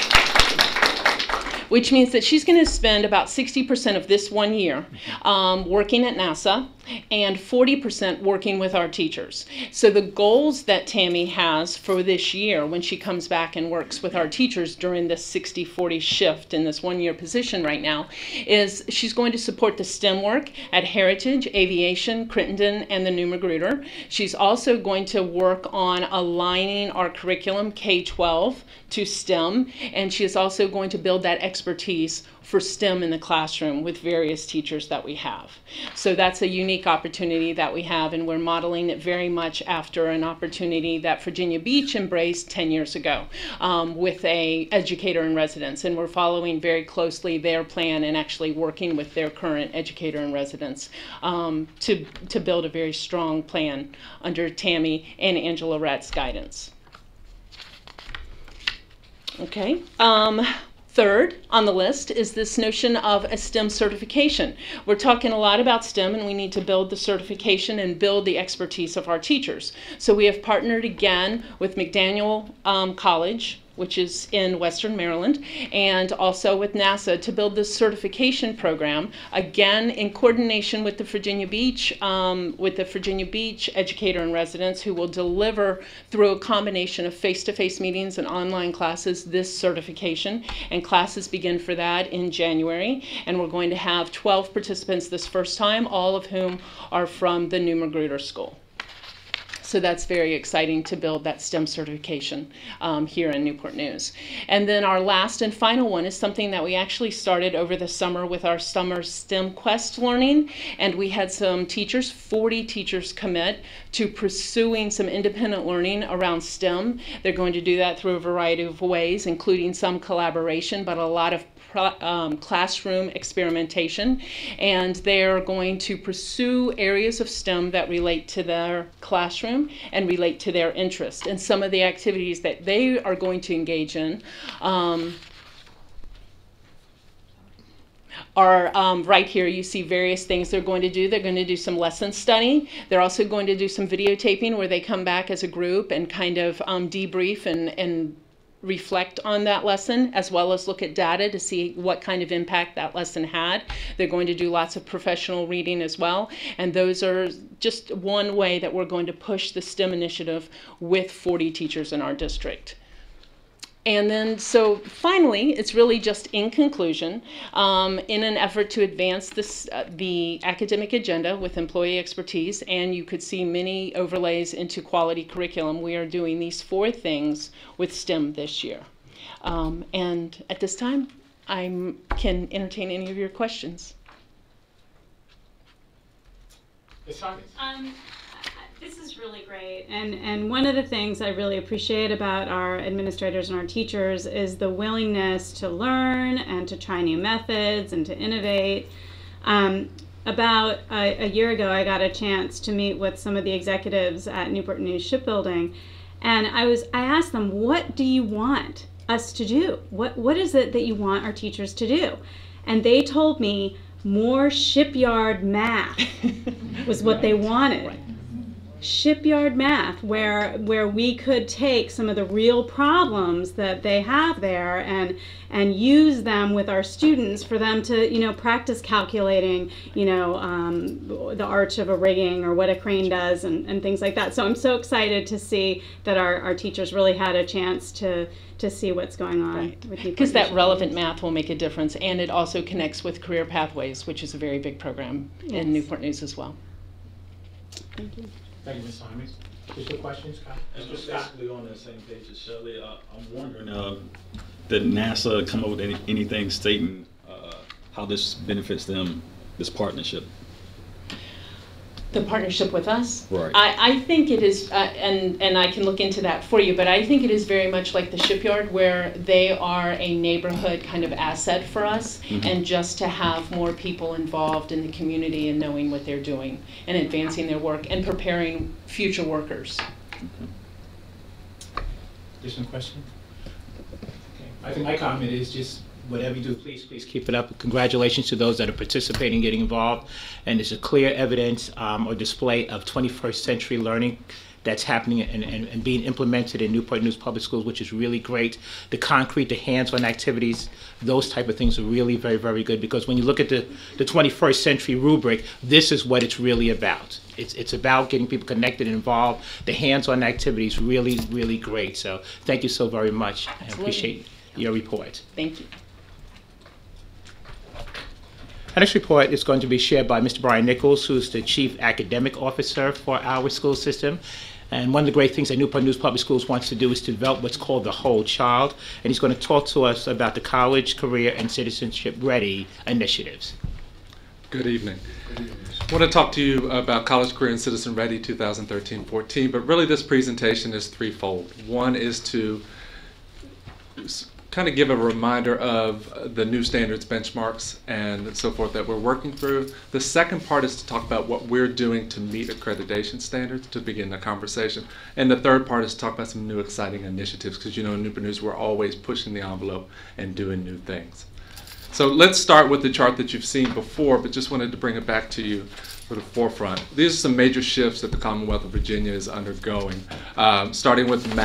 Which means that she's going to spend about sixty percent of this one year um, working at NASA and forty percent working with our teachers. So the goals that Tammy has for this year when she comes back and works with our teachers during this sixty forty shift in this one year position right now is she's going to support the STEM work at Heritage, Aviation, Crittenden, and the New Magruder. She's also going to work on aligning our curriculum K twelve to STEM, and she is also going to build that expertise for STEM in the classroom with various teachers that we have. So that's a unique opportunity that we have, and we're modeling it very much after an opportunity that Virginia Beach embraced ten years ago um, with a educator in residence, and we're following very closely their plan and actually working with their current educator in residence um, to, to build a very strong plan under Tammy and Angela Ratt's guidance. Okay. Um, Third on the list is this notion of a STEM certification. We're talking a lot about STEM, and we need to build the certification and build the expertise of our teachers. So we have partnered again with McDaniel um, College which is in Western Maryland, and also with NASA to build this certification program, again in coordination with the Virginia Beach, um, with the Virginia Beach educator in residence, who will deliver through a combination of face-to-face meetings and online classes this certification. And classes begin for that in January, and we're going to have twelve participants this first time, all of whom are from the New Magruder School. So that's very exciting to build that STEM certification um, here in Newport News. And then our last and final one is something that we actually started over the summer with our summer STEM Quest learning. And we had some teachers, forty teachers, commit to pursuing some independent learning around STEM. They're going to do that through a variety of ways, including some collaboration, but a lot of Um, classroom experimentation, and they're going to pursue areas of STEM that relate to their classroom and relate to their interest. And some of the activities that they are going to engage in um, are um, right here. You see various things they're going to do. They're going to do some lesson study. They're also going to do some videotaping where they come back as a group and kind of um, debrief and, and reflect on that lesson, as well as look at data to see what kind of impact that lesson had. They're going to do lots of professional reading as well, and those are just one way that we're going to push the STEM initiative with forty teachers in our district. And then, so finally, it's really just in conclusion, um, in an effort to advance this, uh, the academic agenda with employee expertise, and you could see many overlays into quality curriculum, we are doing these four things with STEM this year. Um, and at this time, I can entertain any of your questions. Um, This is really great, and and one of the things I really appreciate about our administrators and our teachers is the willingness to learn and to try new methods and to innovate. Um, about a, a year ago, I got a chance to meet with some of the executives at Newport News Shipbuilding, and I was I asked them, what do you want us to do? What what is it that you want our teachers to do? And they told me more shipyard math was what they wanted. Right. Shipyard math, where where we could take some of the real problems that they have there and and use them with our students for them to, you know, practice calculating, you know, um, the arch of a rigging or what a crane does and, and things like that. So I'm so excited to see that our, our teachers really had a chance to to see what's going on. Right. Because that relevant math will make a difference, and it also connects with Career Pathways, which is a very big program yes. in Newport News as well. Thank you. Thank you, Miz Simons. Just questions, Scott? And just basically on the same page as Shelley, uh, I'm wondering, uh, did NASA come up with any, anything stating uh, how this benefits them, this partnership? The partnership with us? Right. I, I think it is, uh, and, and I can look into that for you, but I think it is very much like the shipyard, where they are a neighborhood kind of asset for us, mm-hmm. and just to have more people involved in the community and knowing what they're doing and advancing their work and preparing future workers. Mm-hmm. Just one question? Okay. I think my comment is just, whatever you do, please, please keep it up. Congratulations to those that are participating, getting involved. And there's a clear evidence um, or display of twenty-first century learning that's happening and, and, and being implemented in Newport News Public Schools, which is really great. The concrete, the hands-on activities, those type of things are really very, very good, because when you look at the, the twenty-first century rubric, this is what it's really about. It's, it's about getting people connected and involved. The hands-on activities really, really great. So thank you so very much. Absolutely. I appreciate your report. Thank you. Our next report is going to be shared by Mister Brian Nichols, who's the Chief Academic Officer for our school system. And one of the great things that Newport News Public Schools wants to do is to develop what's called the whole child. And he's going to talk to us about the College, Career, and Citizenship Ready initiatives. Good evening. I want to talk to you about College, Career, and Citizen Ready two thousand thirteen fourteen, but really this presentation is threefold. One is to kind of give a reminder of the new standards, benchmarks, and so forth that we're working through. The second part is to talk about what we're doing to meet accreditation standards to begin the conversation. And the third part is to talk about some new exciting initiatives, because you know in Newport News we're always pushing the envelope and doing new things. So let's start with the chart that you've seen before, but just wanted to bring it back to you for the forefront. These are some major shifts that the Commonwealth of Virginia is undergoing, um, starting with math.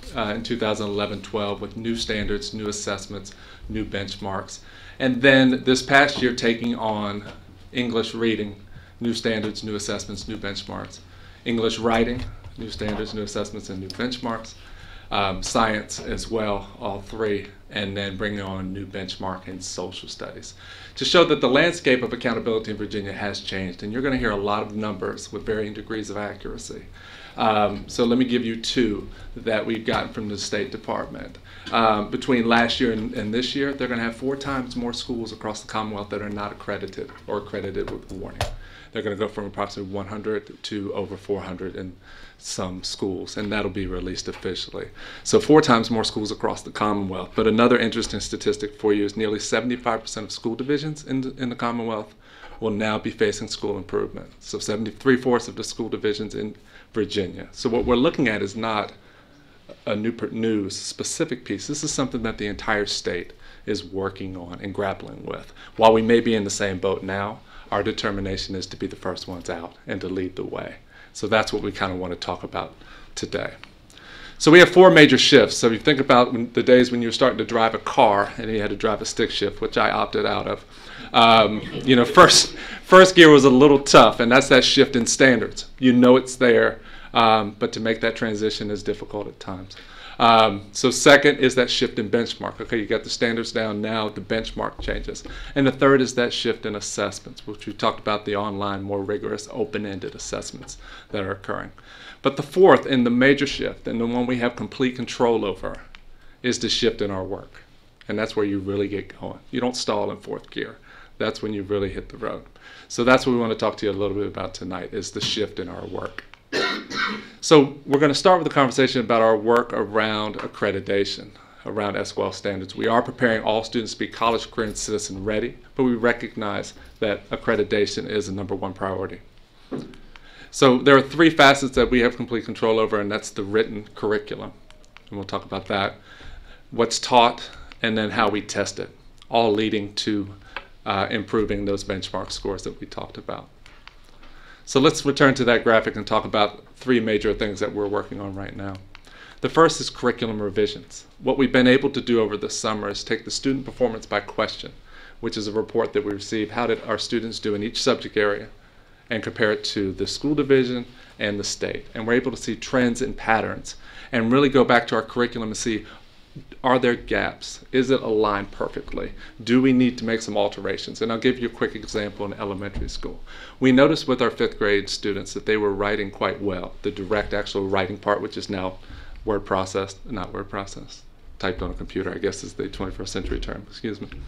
uh, in two thousand eleven twelve with new standards, new assessments, new benchmarks. And then this past year taking on English reading, new standards, new assessments, new benchmarks. English writing, new standards, new assessments, and new benchmarks. Um, science as well, all three, and then bringing on a new benchmark in social studies to show that the landscape of accountability in Virginia has changed. And you're going to hear a lot of numbers with varying degrees of accuracy. Um, so let me give you two that we've gotten from the State Department. Um, between last year and, and this year, they're going to have four times more schools across the Commonwealth that are not accredited or accredited with warning. They're going to go from approximately one hundred to over four hundred in some schools, and that'll be released officially. So four times more schools across the Commonwealth. But another interesting statistic for you is nearly seventy-five percent of school divisions in the, in the Commonwealth will now be facing school improvement. So seventy-three fourths of the school divisions in Virginia. So what we're looking at is not a Newport News specific piece. This is something that the entire state is working on and grappling with. While we may be in the same boat now, our determination is to be the first ones out and to lead the way. So that's what we kind of want to talk about today. So we have four major shifts. So if you think about when, the days when you were starting to drive a car and you had to drive a stick shift, which I opted out of. Um, you know, first, first gear was a little tough, and that's that shift in standards. You know it's there, um, but to make that transition is difficult at times. Um, so second is that shift in benchmark. Okay, you got the standards down, now the benchmark changes. And the third is that shift in assessments, which we talked about, the online, more rigorous, open-ended assessments that are occurring. But the fourth and the major shift, and the one we have complete control over, is the shift in our work. And that's where you really get going. You don't stall in fourth gear. That's when you really hit the road. So that's what we want to talk to you a little bit about tonight, is the shift in our work. So we're going to start with a conversation about our work around accreditation, around S W L standards. We are preparing all students to be college, career, and citizen ready, but we recognize that accreditation is a number one priority. So there are three facets that we have complete control over, and that's the written curriculum. And we'll talk about that, what's taught, and then how we test it, all leading to uh, improving those benchmark scores that we talked about. So let's return to that graphic and talk about three major things that we're working on right now. The first is curriculum revisions. What we've been able to do over the summer is take the student performance by question, which is a report that we received. How did our students do in each subject area? And compare it to the school division and the state. And we're able to see trends and patterns and really go back to our curriculum and see, are there gaps? Is it aligned perfectly? Do we need to make some alterations? And I'll give you a quick example in elementary school. We noticed with our fifth grade students that they were writing quite well. The direct actual writing part, which is now word processed, not word processed, typed on a computer, I guess is the twenty-first century term, excuse me.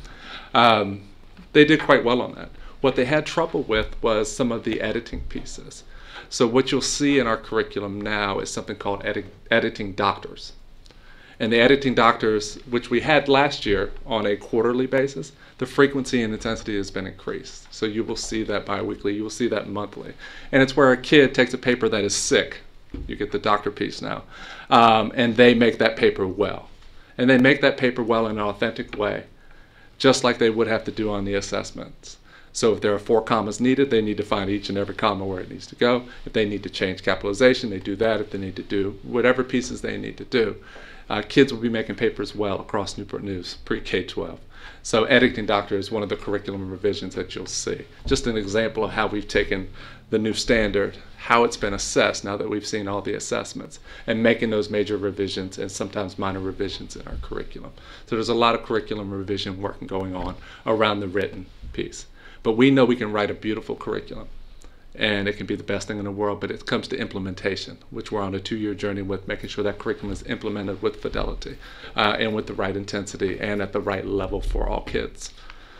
Um, they did quite well on that. What they had trouble with was some of the editing pieces. So what you'll see in our curriculum now is something called edi editing doctors. And the editing doctors, which we had last year on a quarterly basis, the frequency and intensity has been increased. So you will see that bi-weekly, you will see that monthly. And it's where a kid takes a paper that is sick, you get the doctor piece now, um, and they make that paper well. And they make that paper well in an authentic way, just like they would have to do on the assessments. So if there are four commas needed, they need to find each and every comma where it needs to go. If they need to change capitalization, they do that. If they need to do whatever pieces they need to do. Uh, kids will be making papers well across Newport News, pre-K twelve. So editing doctor is one of the curriculum revisions that you'll see. Just an example of how we've taken the new standard, how it's been assessed now that we've seen all the assessments, and making those major revisions and sometimes minor revisions in our curriculum. So there's a lot of curriculum revision work going on around the written piece. But we know we can write a beautiful curriculum, and it can be the best thing in the world, but it comes to implementation, which we're on a two-year journey with, making sure that curriculum is implemented with fidelity uh, and with the right intensity and at the right level for all kids.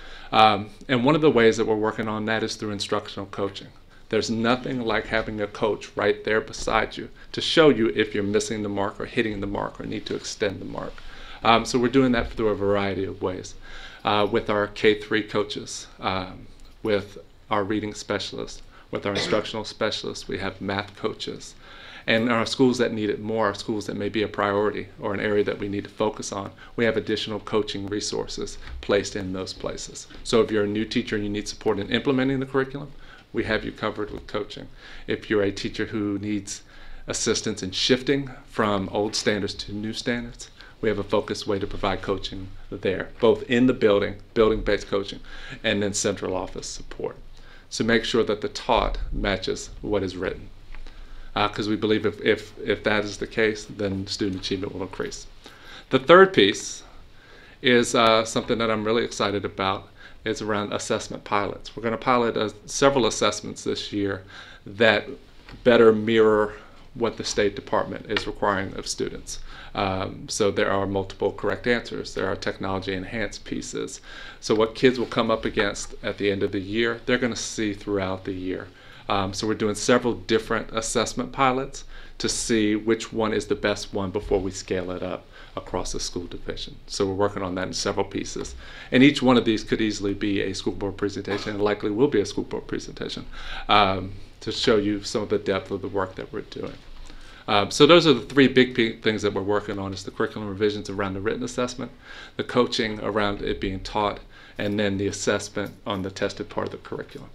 Um, and one of the ways that we're working on that is through instructional coaching. There's nothing like having a coach right there beside you to show you if you're missing the mark or hitting the mark or need to extend the mark. Um, so we're doing that through a variety of ways. Uh, with our K three coaches, um, with our reading specialists, with our instructional specialists, we have math coaches. And our schools that need it more, our schools that may be a priority or an area that we need to focus on, we have additional coaching resources placed in those places. So if you're a new teacher and you need support in implementing the curriculum, we have you covered with coaching. If you're a teacher who needs assistance in shifting from old standards to new standards. We have a focused way to provide coaching there, both in the building, building-based coaching, and then central office support. So make sure that the taught matches what is written. Because uh, we believe if, if, if that is the case, then student achievement will increase. The third piece is uh, something that I'm really excited about. It's around assessment pilots. We're going to pilot uh, several assessments this year that better mirror what the State Department is requiring of students. Um, so there are multiple correct answers. There are technology enhanced pieces. So what kids will come up against at the end of the year, they're going to see throughout the year. Um, so we're doing several different assessment pilots to see which one is the best one before we scale it up across the school division. So we're working on that in several pieces. And each one of these could easily be a school board presentation, and likely will be a school board presentation, um, to show you some of the depth of the work that we're doing. Um, so those are the three big p- things that we're working on: is the curriculum revisions around the written assessment, the coaching around it being taught, and then the assessment on the tested part of the curriculum.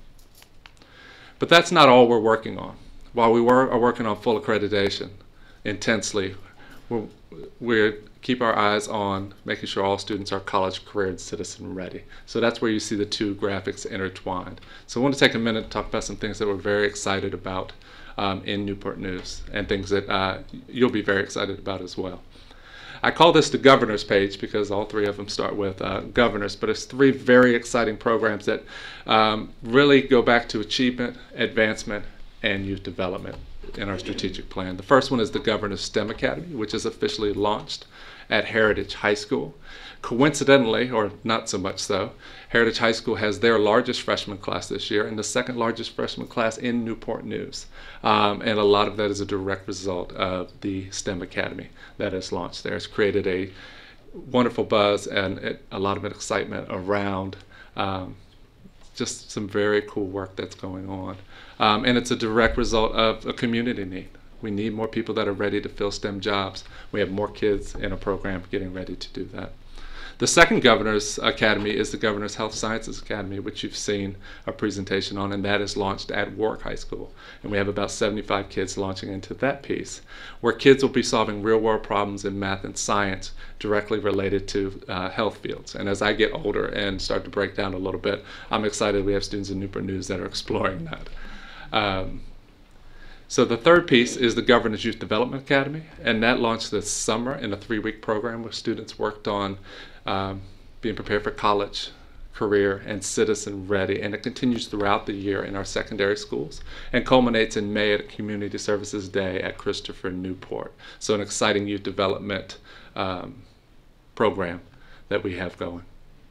But that's not all we're working on. While we were, are working on full accreditation intensely, we're, we're keep our eyes on making sure all students are college, career, and citizen ready. So that's where you see the two graphics intertwined. So I want to take a minute to talk about some things that we're very excited about um, in Newport News, and things that uh, you'll be very excited about as well. I call this the governors page because all three of them start with uh, governors, but it's three very exciting programs that um, really go back to achievement, advancement, and youth development in our strategic plan. The first one is the Governors STEM Academy, which is officially launched at Heritage High School. Coincidentally, or not so much so, Heritage High School has their largest freshman class this year and the second largest freshman class in Newport News. Um, and a lot of that is a direct result of the STEM Academy that is launched there. It's created a wonderful buzz and it, a lot of excitement around um, just some very cool work that's going on. Um, and it's a direct result of a community need. We need more people that are ready to fill STEM jobs. We have more kids in a program getting ready to do that. The second Governor's Academy is the Governor's Health Sciences Academy, which you've seen a presentation on, and that is launched at Warwick High School. And we have about seventy-five kids launching into that piece, where kids will be solving real-world problems in math and science directly related to uh, health fields. And as I get older and start to break down a little bit, I'm excited we have students in Newport News that are exploring that. Um, So the third piece is the Governor's Youth Development Academy, and that launched this summer in a three-week program where students worked on um, being prepared for college, career, and citizen ready, and it continues throughout the year in our secondary schools and culminates in May at a Community Services Day at Christopher Newport. So an exciting youth development um, program that we have going.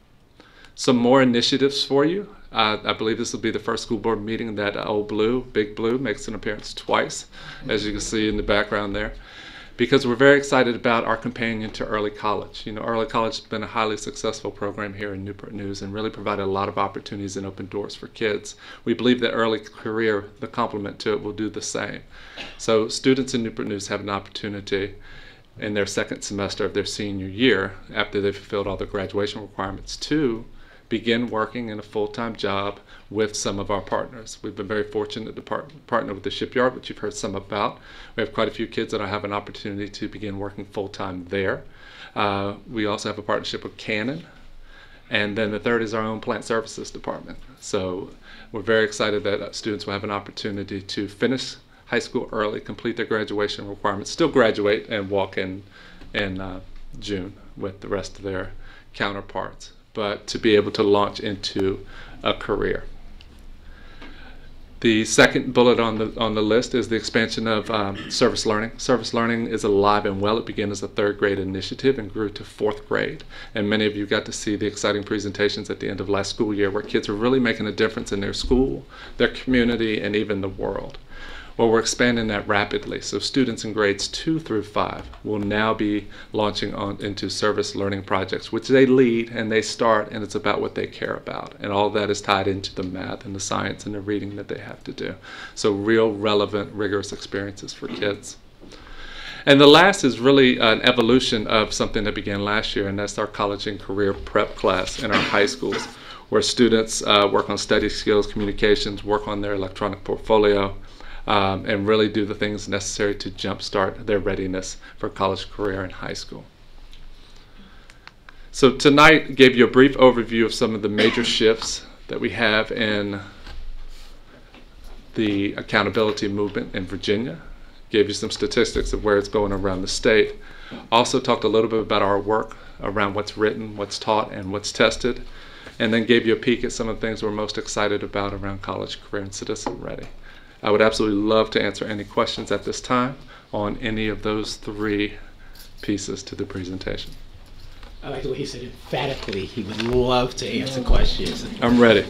Some more initiatives for you. Uh, I believe this will be the first school board meeting that uh, Old Blue, Big Blue, makes an appearance twice, as you can see in the background there, because we're very excited about our companion to early college. You know, early college has been a highly successful program here in Newport News and really provided a lot of opportunities and open doors for kids. We believe that early career, the complement to it, will do the same. So students in Newport News have an opportunity in their second semester of their senior year, after they've fulfilled all the graduation requirements, to begin working in a full-time job with some of our partners. We've been very fortunate to par partner with the shipyard, which you've heard some about. We have quite a few kids that have an opportunity to begin working full-time there. Uh, we also have a partnership with Canon. And then the third is our own plant services department. So we're very excited that uh, students will have an opportunity to finish high school early, complete their graduation requirements, still graduate and walk in, in uh, June with the rest of their counterparts, but to be able to launch into a career. The second bullet on the on the list is the expansion of um, service learning. Service learning is alive and well. It began as a third grade initiative and grew to fourth grade. And many of you got to see the exciting presentations at the end of last school year where kids are really making a difference in their school, their community, and even the world. Well, we're expanding that rapidly. So students in grades two through five will now be launching on into service learning projects, which they lead and they start, and it's about what they care about. And all that is tied into the math and the science and the reading that they have to do. So real, relevant, rigorous experiences for kids. And the last is really an evolution of something that began last year, and that's our college and career prep class in our high schools, where students uh, work on study skills, communications, work on their electronic portfolio, um, and really do the things necessary to jumpstart their readiness for college career and high school. So tonight gave you a brief overview of some of the major shifts that we have in the accountability movement in Virginia. Gave you some statistics of where it's going around the state. Also talked a little bit about our work around what's written, what's taught, and what's tested. And then gave you a peek at some of the things we're most excited about around college, career, and citizen ready. I would absolutely love to answer any questions at this time on any of those three pieces to the presentation. I like the way he said emphatically he would love to answer questions. I'm ready.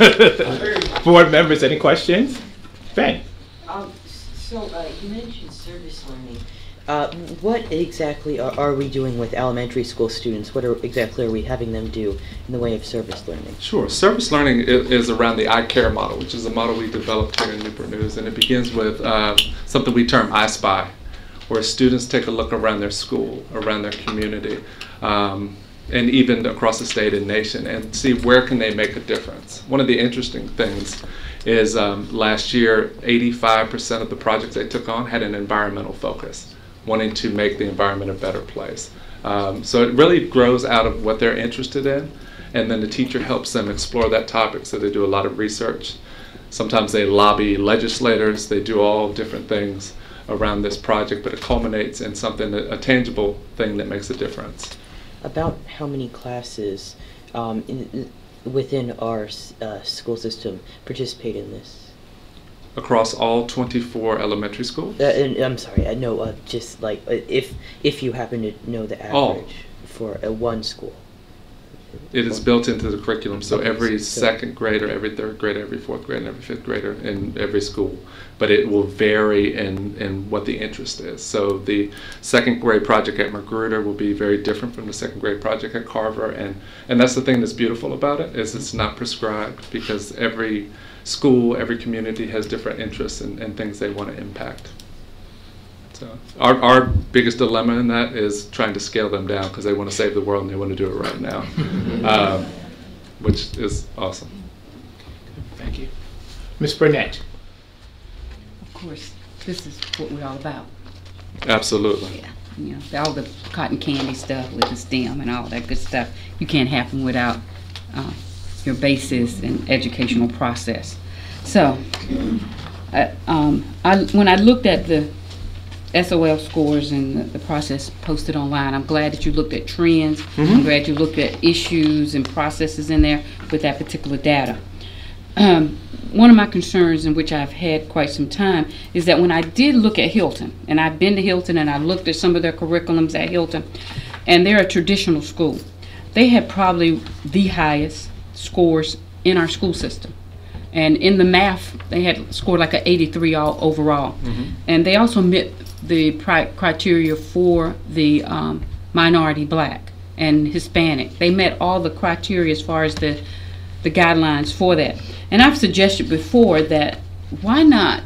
Board members, any questions? Ben. Um, so uh, you mentioned service learning. Uh, what exactly are, are we doing with elementary school students? What are, exactly are we having them do in the way of service learning? Sure. Service learning is, is around the I CARE model, which is a model we developed here in Newport News, and it begins with uh, something we term I SPY, where students take a look around their school, around their community, um, and even across the state and nation, and see where can they make a difference. One of the interesting things is um, last year, eighty-five percent of the projects they took on had an environmental focus, wanting to make the environment a better place. Um, so it really grows out of what they're interested in, and then the teacher helps them explore that topic, so they do a lot of research. Sometimes they lobby legislators, they do all different things around this project, but it culminates in something, a tangible thing that makes a difference. About how many classes um, in, within our uh, school system participate in this? Across all twenty-four elementary schools? Uh, and, I'm sorry, I know, uh, just like, uh, if if you happen to know the average oh. for uh, one school. It is built into the curriculum, so every second grader, every third grader, every fourth grader, and every fifth grader in every school. But it will vary in, in what the interest is. So the second grade project at Magruder will be very different from the second grade project at Carver. And, and that's the thing that's beautiful about it, is it's not prescribed, because every school, every community has different interests and, and things they want to impact. So our, our biggest dilemma in that is trying to scale them down, because they want to save the world and they want to do it right now, um, which is awesome. Thank you. Miz Burnett. Of course, this is what we're all about. Absolutely. Yeah, you know, all the cotton candy stuff with the STEM and all that good stuff, you can't happen without uh, your basis and educational process. So, uh, um, I, when I looked at the S O L scores and the, the process posted online, I'm glad that you looked at trends. Mm-hmm. I'm glad you looked at issues and processes in there with that particular data. Um, one of my concerns, in which I've had quite some time, is that when I did look at Hilton, and I've been to Hilton and I looked at some of their curriculums at Hilton, and they're a traditional school, they had probably the highest scores in our school system. And in the math, they had scored like an eighty-three all overall. Mm-hmm. And they also met the pri criteria for the um, minority black and Hispanic. They met all the criteria as far as the, the guidelines for that. And I've suggested before that why not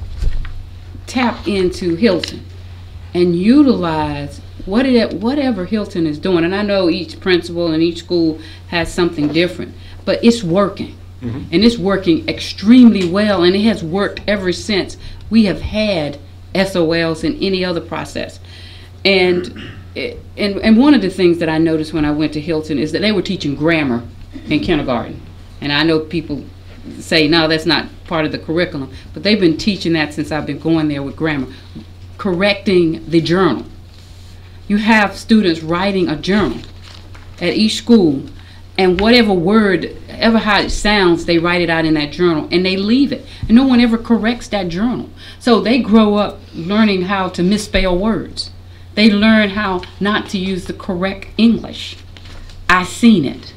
tap into Hilton and utilize what it, whatever Hilton is doing. And I know each principal and each school has something different, but it's working. Mm-hmm. And it's working extremely well, and it has worked ever since we have had S O Ls in any other process. And, it, and, and one of the things that I noticed when I went to Hilton is that they were teaching grammar in kindergarten. And I know people say, no, that's not part of the curriculum, but they've been teaching that since I've been going there with grammar. Correcting the journal. You have students writing a journal at each school, and whatever word, ever how it sounds, they write it out in that journal, and they leave it. And no one ever corrects that journal. So they grow up learning how to misspell words. They learn how not to use the correct English. I seen it.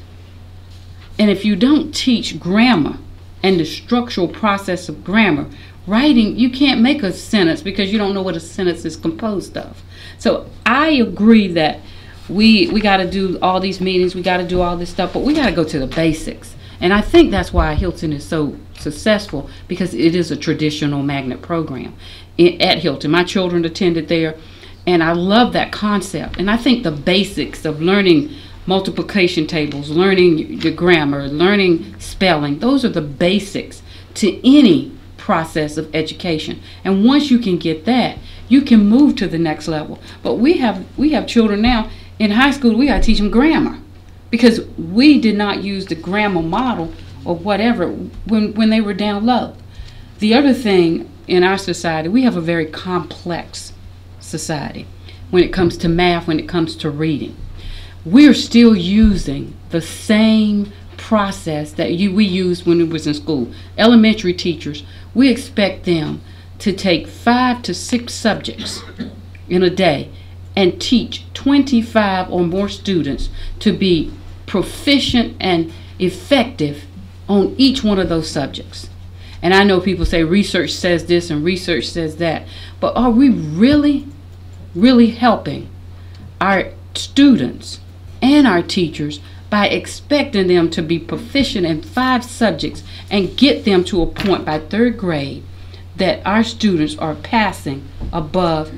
And if you don't teach grammar and the structural process of grammar, writing, you can't make a sentence because you don't know what a sentence is composed of. So I agree that we we got to do all these meetings, we got to do all this stuff, but we got to go to the basics. And I think that's why Hilton is so successful, because it is a traditional magnet program at Hilton. My children attended there, and I love that concept. And I think the basics of learning multiplication tables, learning your grammar, learning spelling, those are the basics to any process of education. And once you can get that, you can move to the next level. But we have we have children now in high school, we got to teach them grammar because we did not use the grammar model or whatever when, when they were down low. The other thing in our society, we have a very complex society when it comes to math, when it comes to reading. We're still using the same process that you, we used when we was in school. Elementary teachers, we expect them to take five to six subjects in a day and teach twenty-five or more students to be proficient and effective on each one of those subjects. And I know people say research says this and research says that, but are we really, really helping our students and our teachers by expecting them to be proficient in five subjects and get them to a point by third grade that our students are passing above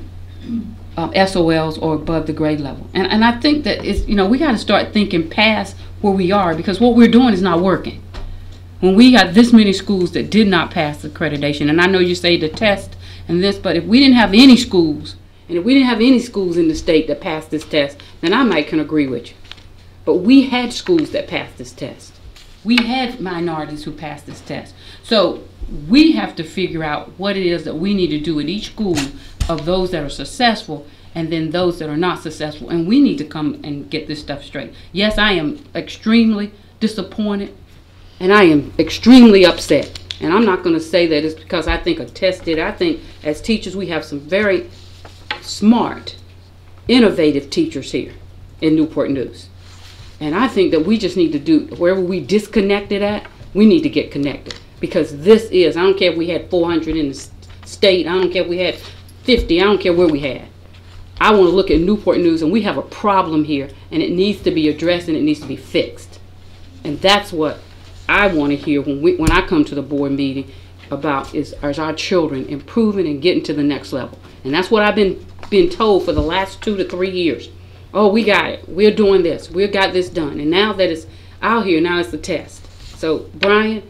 um, S O Ls or above the grade level? And, and I think that it's, you know, we got to start thinking past where we are, because what we're doing is not working. When we got this many schools that did not pass accreditation, and I know you say the test and this, but if we didn't have any schools, and if we didn't have any schools in the state that passed this test, then I might can agree with you. But we had schools that passed this test. We had minorities who passed this test. So we have to figure out what it is that we need to do at each school of those that are successful and then those that are not successful. And we need to come and get this stuff straight. Yes, I am extremely disappointed and I am extremely upset. And I'm not going to say that it's because I think a test did. I think as teachers we have some very smart, innovative teachers here in Newport News. And I think that we just need to do, wherever we disconnected at, we need to get connected. Because this is, I don't care if we had four hundred in the state, I don't care if we had fifty, I don't care where we had. I want to look at Newport News and we have a problem here and it needs to be addressed and it needs to be fixed. And that's what I want to hear when, we, when I come to the board meeting about is, is our children improving and getting to the next level. And that's what I've been, been told for the last two to three years. Oh, we got it. We're doing this. We've got this done. And now that it's out here, now it's the test. So, Brian,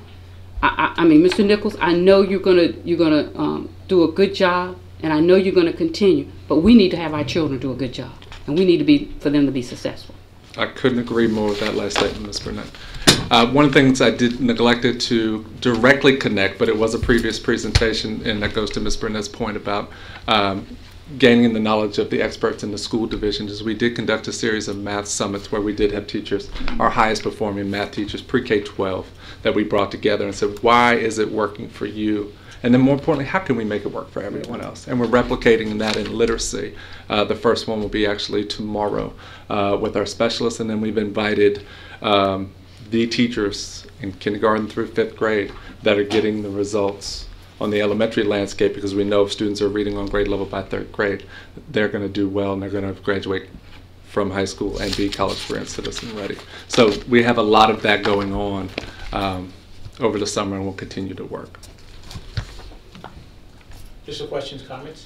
I, I, I mean, Mister Nichols, I know you're gonna you're gonna um, do a good job, and I know you're gonna continue. But we need to have our children do a good job, and we need to be for them to be successful. I couldn't agree more with that last statement, Miz Burnett. Uh, one of the things I did neglected to directly connect, but it was a previous presentation, and that goes to Miz Burnett's point about um, gaining the knowledge of the experts in the school divisions, is we did conduct a series of math summits where we did have teachers, our highest performing math teachers, pre-K twelve, that we brought together and said, why is it working for you? And then more importantly, how can we make it work for everyone else? And we're replicating that in literacy. Uh, the first one will be actually tomorrow uh, with our specialists, and then we've invited um, the teachers in kindergarten through fifth grade that are getting the results on the elementary landscape, because we know if students are reading on grade level by third grade, they're going to do well and they're going to graduate from high school and be college career and citizen ready. So we have a lot of that going on um, over the summer, and we'll continue to work. Just some questions, comments?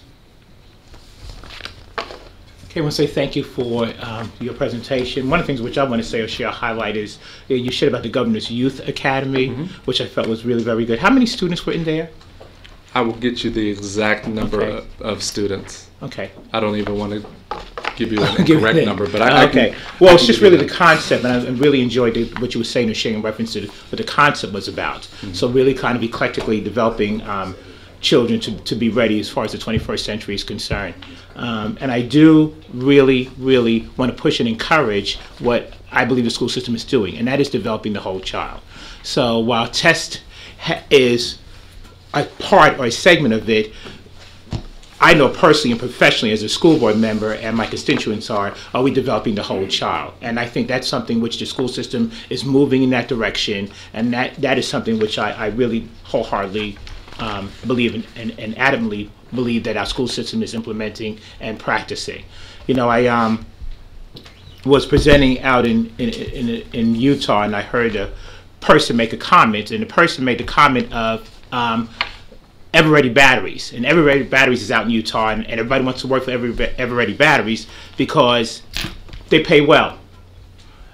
Okay, I want to say thank you for um, your presentation. One of the things which I want to say or share a highlight is uh, you shared about the Governor's Youth Academy, mm-hmm. which I felt was really very good. How many students were in there? I will get you the exact number okay. of, of students. Okay. I don't even want to give you an correct number, but I, I okay. can, well, I it's can just really that. the concept, and I really enjoyed the, what you were saying and sharing in reference to the, what the concept was about. Mm-hmm. So really kind of eclectically developing um, children to, to be ready as far as the twenty-first century is concerned. Um, and I do really, really want to push and encourage what I believe the school system is doing, and that is developing the whole child. So while test ha is a part or a segment of it, I know personally and professionally as a school board member, and my constituents are, are we developing the whole child? And I think that's something which the school system is moving in that direction, and that, that is something which I, I really wholeheartedly um, believe in, and, and adamantly believe that our school system is implementing and practicing. You know, I um, was presenting out in, in, in, in Utah, and I heard a person make a comment, and the person made the comment of um, Eveready Batteries, and Eveready Batteries is out in Utah, and, and everybody wants to work for Eveready Batteries because they pay well.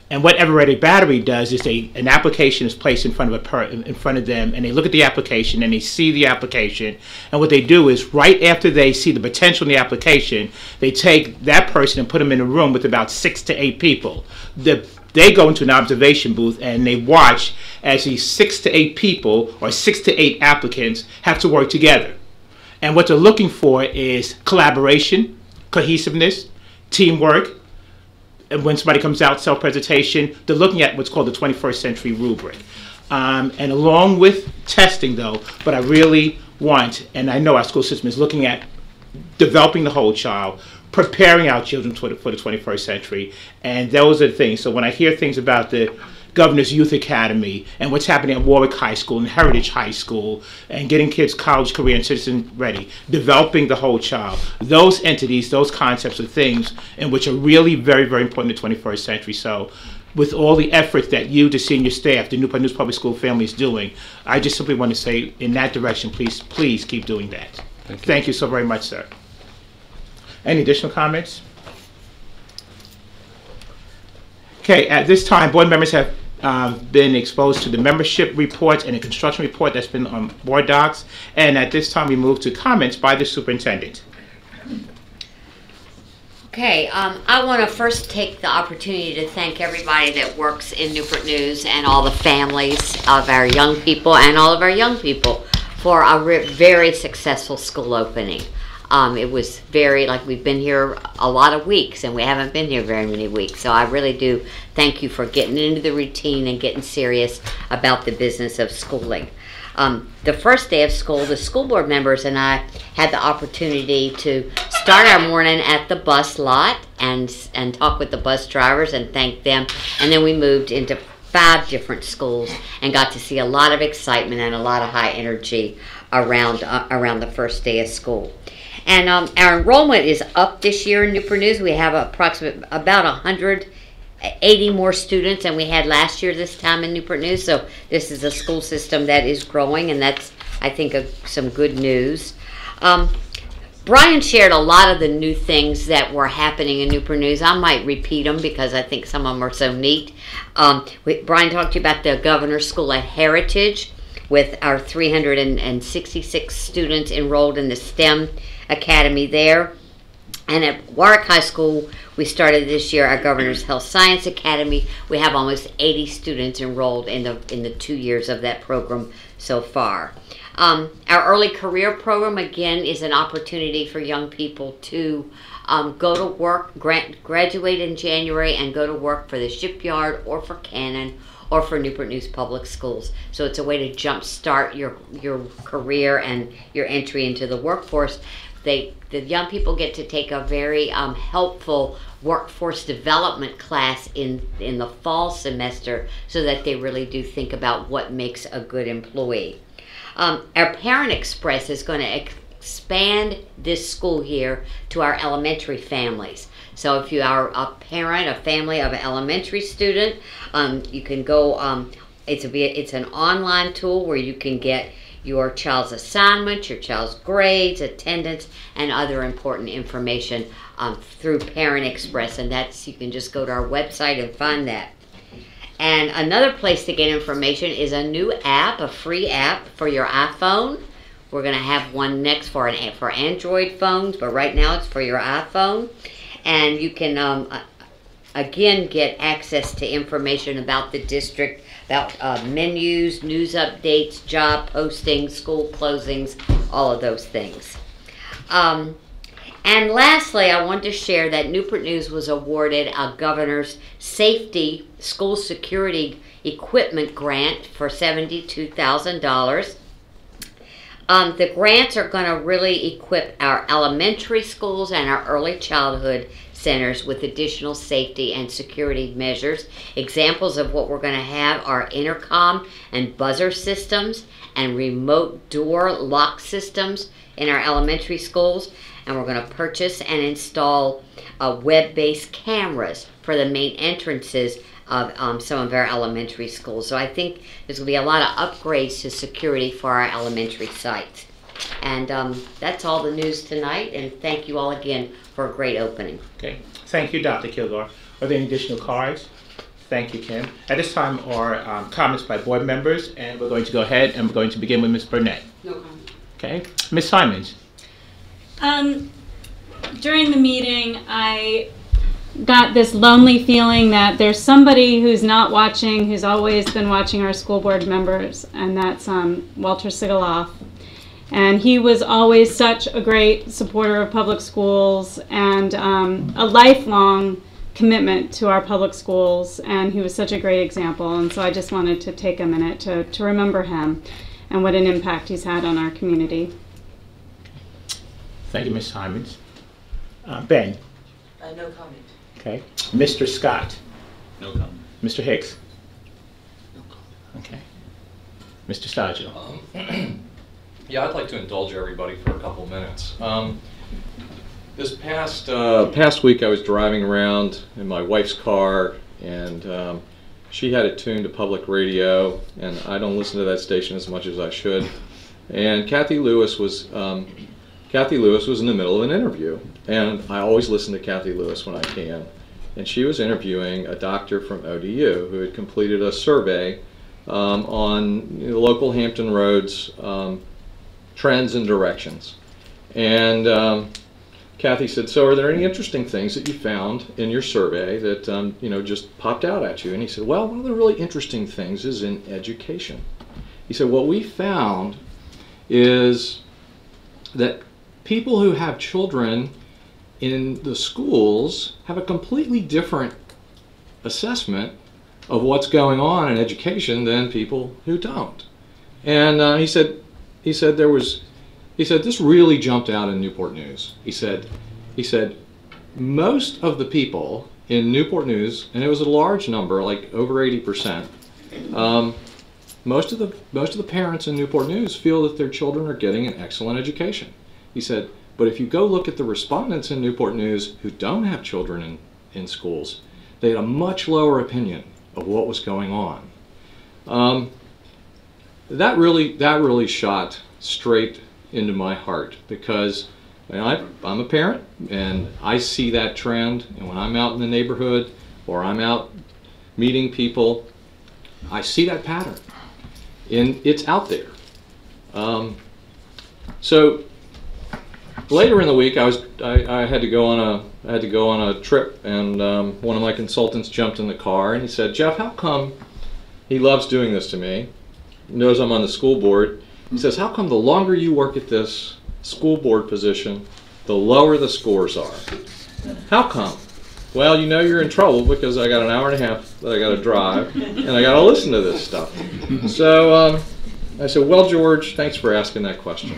And what Eveready Battery does is they an application is placed in front of a per, in front of them, and they look at the application and they see the application. And what they do is right after they see the potential in the application, they take that person and put them in a room with about six to eight people. The, they go into an observation booth and they watch as these six to eight people or six to eight applicants have to work together. And what they're looking for is collaboration, cohesiveness, teamwork. And when somebody comes out, self-presentation, they're looking at what's called the twenty-first century rubric. Um, and along with testing, though, but I really want, and I know our school system is looking at developing the whole child, preparing our children for the, for the twenty-first century, and those are the things. So when I hear things about the Governor's Youth Academy and what's happening at Warwick High School and Heritage High School and getting kids college, career, and citizen ready, developing the whole child, those entities, those concepts are things in which are really very, very important in the twenty-first century. So with all the efforts that you, the senior staff, the Newport News Public School family is doing, I just simply want to say in that direction, please, please keep doing that. Thank you. Thank you so very much, sir. Any additional comments? Okay, at this time, board members have uh, been exposed to the membership reports and the construction report that's been on board docs. And at this time, we move to comments by the superintendent. Okay, um, I want to first take the opportunity to thank everybody that works in Newport News and all the families of our young people and all of our young people for a re very successful school opening. Um, it was very, like we've been here a lot of weeks and we haven't been here very many weeks. So I really do thank you for getting into the routine and getting serious about the business of schooling. Um, the first day of school, the school board members and I had the opportunity to start our morning at the bus lot and, and talk with the bus drivers and thank them. And then we moved into five different schools and got to see a lot of excitement and a lot of high energy around, uh, around the first day of school. And um, our enrollment is up this year in Newport News. We have approximately about one hundred eighty more students than we had last year this time in Newport News. So this is a school system that is growing, and that's, I think, a, some good news. Um, Brian shared a lot of the new things that were happening in Newport News. I might repeat them because I think some of them are so neat. Um, we, Brian talked to you about the Governor's School at Heritage with our three hundred sixty-six students enrolled in the STEM Academy there. And at Warwick High School, we started this year our Governor's Health Science Academy. We have almost eighty students enrolled in the in the two years of that program so far. Um, our early career program, again, is an opportunity for young people to um, go to work, gra graduate in January and go to work for the shipyard or for Canon or for Newport News Public Schools. So it's a way to jumpstart your, your career and your entry into the workforce. They, the young people get to take a very um, helpful workforce development class in, in the fall semester so that they really do think about what makes a good employee. Um, our Parent Express is going to expand this school year to our elementary families. So if you are a parent, a family of an elementary student, um, you can go, um, it's, a, it's an online tool where you can get your child's assignments, your child's grades, attendance, and other important information um, through Parent Express. And that's, you can just go to our website and find that. And another place to get information is a new app, a free app for your iPhone. We're going to have one next for, an, for Android phones, but right now it's for your iPhone. And you can, um, again, get access to information about the district, about uh, menus, news updates, job postings, school closings, all of those things. Um, and lastly, I want to share that Newport News was awarded a Governor's Safety School Security Equipment Grant for seventy-two thousand dollars. Um, the grants are going to really equip our elementary schools and our early childhood centers with additional safety and security measures. Examples of what we're going to have are intercom and buzzer systems and remote door lock systems in our elementary schools. And we're going to purchase and install uh, web-based cameras for the main entrances of um, some of our elementary schools. So I think there's going to be a lot of upgrades to security for our elementary sites. And um, that's all the news tonight, and thank you all again for a great opening. Okay, thank you, Doctor Kilgore. Are there any additional cards? Thank you, Kim. At this time are um, comments by board members, and we're going to go ahead and we're going to begin with Miz Burnett. No comment. Okay. Miz Simons. Um, during the meeting, I got this lonely feeling that there's somebody who's not watching, who's always been watching our school board members, and that's um, Walter Sigaloff. And he was always such a great supporter of public schools and um, a lifelong commitment to our public schools, and he was such a great example. And so I just wanted to take a minute to, to remember him and what an impact he's had on our community. Thank you, Miz Simons. Uh, Ben. Uh, no comment. Okay. Mister Scott. No comment. Mister Hicks. No comment. Okay. Mister Stodgill. Um, yeah, I'd like to indulge everybody for a couple minutes. Um, this past uh, past week, I was driving around in my wife's car, and um, she had it tuned to public radio, and I don't listen to that station as much as I should. And Kathy Lewis was um, Kathy Lewis was in the middle of an interview, and I always listen to Kathy Lewis when I can. And she was interviewing a doctor from O D U who had completed a survey um, on you know, local Hampton roads um, trends and directions. And um, Kathy said, "So are there any interesting things that you found in your survey that um, you know just popped out at you?" And he said, "Well, one of the really interesting things is in education." He said, "What we found is that people who have children in the schools have a completely different assessment of what's going on in education than people who don't." And uh, he said, he said there was, he said this really jumped out in Newport News. He said, he said most of the people in Newport News, and it was a large number, like over eighty percent. Um, most of the most of the parents in Newport News feel that their children are getting an excellent education. He said, but if you go look at the respondents in Newport News who don't have children in, in schools, they had a much lower opinion of what was going on. Um, that really that really shot straight into my heart, because you know, I, I'm a parent and I see that trend, and when I'm out in the neighborhood or I'm out meeting people, I see that pattern, and it's out there. Um, so later in the week, I was I, I had to go on a I had to go on a trip, and um, one of my consultants jumped in the car and he said, "Jeff, how come?" He loves doing this to me. He knows I'm on the school board. He says, "How come the longer you work at this school board position, the lower the scores are? How come?" "Well, you know you're in trouble because I got an hour and a half that I got to drive, and I got to listen to this stuff." So um, I said, "Well, George, thanks for asking that question."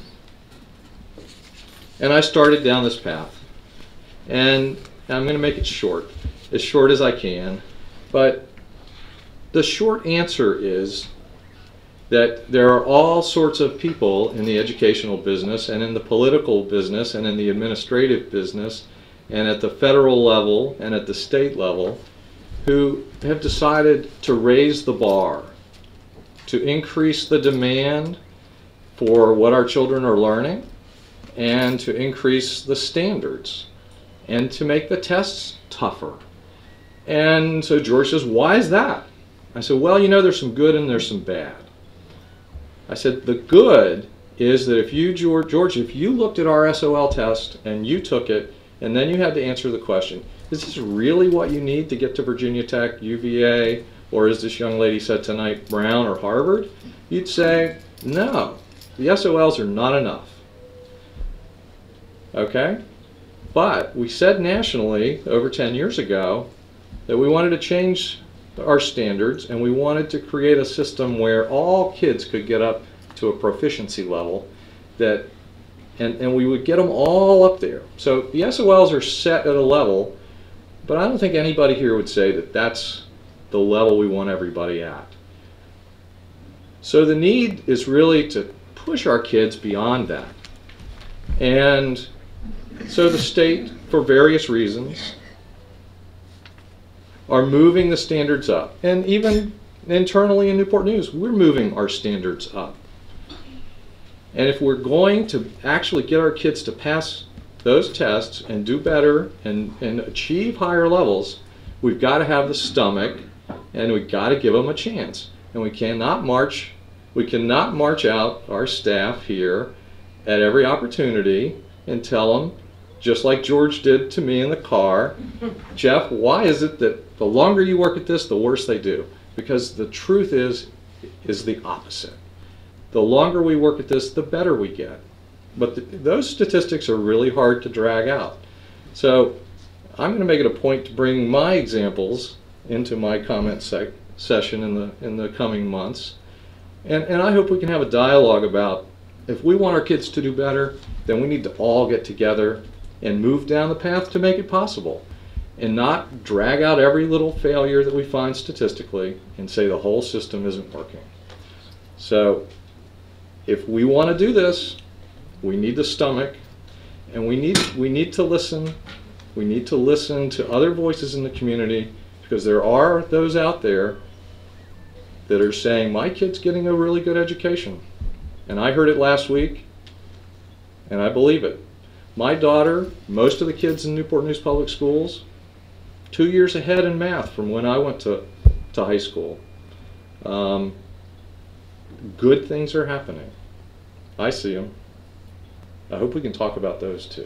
And I started down this path. And I'm going to make it short, as short as I can. But the short answer is that there are all sorts of people in the educational business and in the political business and in the administrative business and at the federal level and at the state level who have decided to raise the bar, to increase the demand for what our children are learning, and to increase the standards, and to make the tests tougher. And so George says, "Why is that?" I said, "Well, you know, there's some good and there's some bad." I said, "The good is that if you, George, George, if you looked at our S O L test and you took it, and then you had to answer the question, is this really what you need to get to Virginia Tech, U V A, or as this young lady said tonight, Brown or Harvard?" You'd say, no, the S O Ls are not enough. Okay? But we said nationally over ten years ago that we wanted to change our standards, and we wanted to create a system where all kids could get up to a proficiency level that and, and we would get them all up there. So the S O Ls are set at a level, but I don't think anybody here would say that that's the level we want everybody at. So the need is really to push our kids beyond that. And so the state, for various reasons, are moving the standards up. And even internally in Newport News, we're moving our standards up. And if we're going to actually get our kids to pass those tests and do better and, and achieve higher levels, we've got to have the stomach, and we've got to give them a chance. And we cannot march, we cannot march out our staff here at every opportunity and tell them, just like George did to me in the car, Jeff, why is it that the longer you work at this, the worse they do? Because the truth is, is the opposite. The longer we work at this, the better we get. But the, those statistics are really hard to drag out. So I'm going to make it a point to bring my examples into my comment sec session in the, in the coming months. And, and I hope we can have a dialogue about, if we want our kids to do better, then we need to all get together and move down the path to make it possible, and not drag out every little failure that we find statistically and say the whole system isn't working. So if we want to do this, we need the stomach, and we need, we need to listen. We need to listen to other voices in the community, because there are those out there that are saying, my kid's getting a really good education. And I heard it last week, and I believe it. My daughter, most of the kids in Newport News Public Schools, two years ahead in math from when I went to, to high school. Um, good things are happening. I see them. I hope we can talk about those too.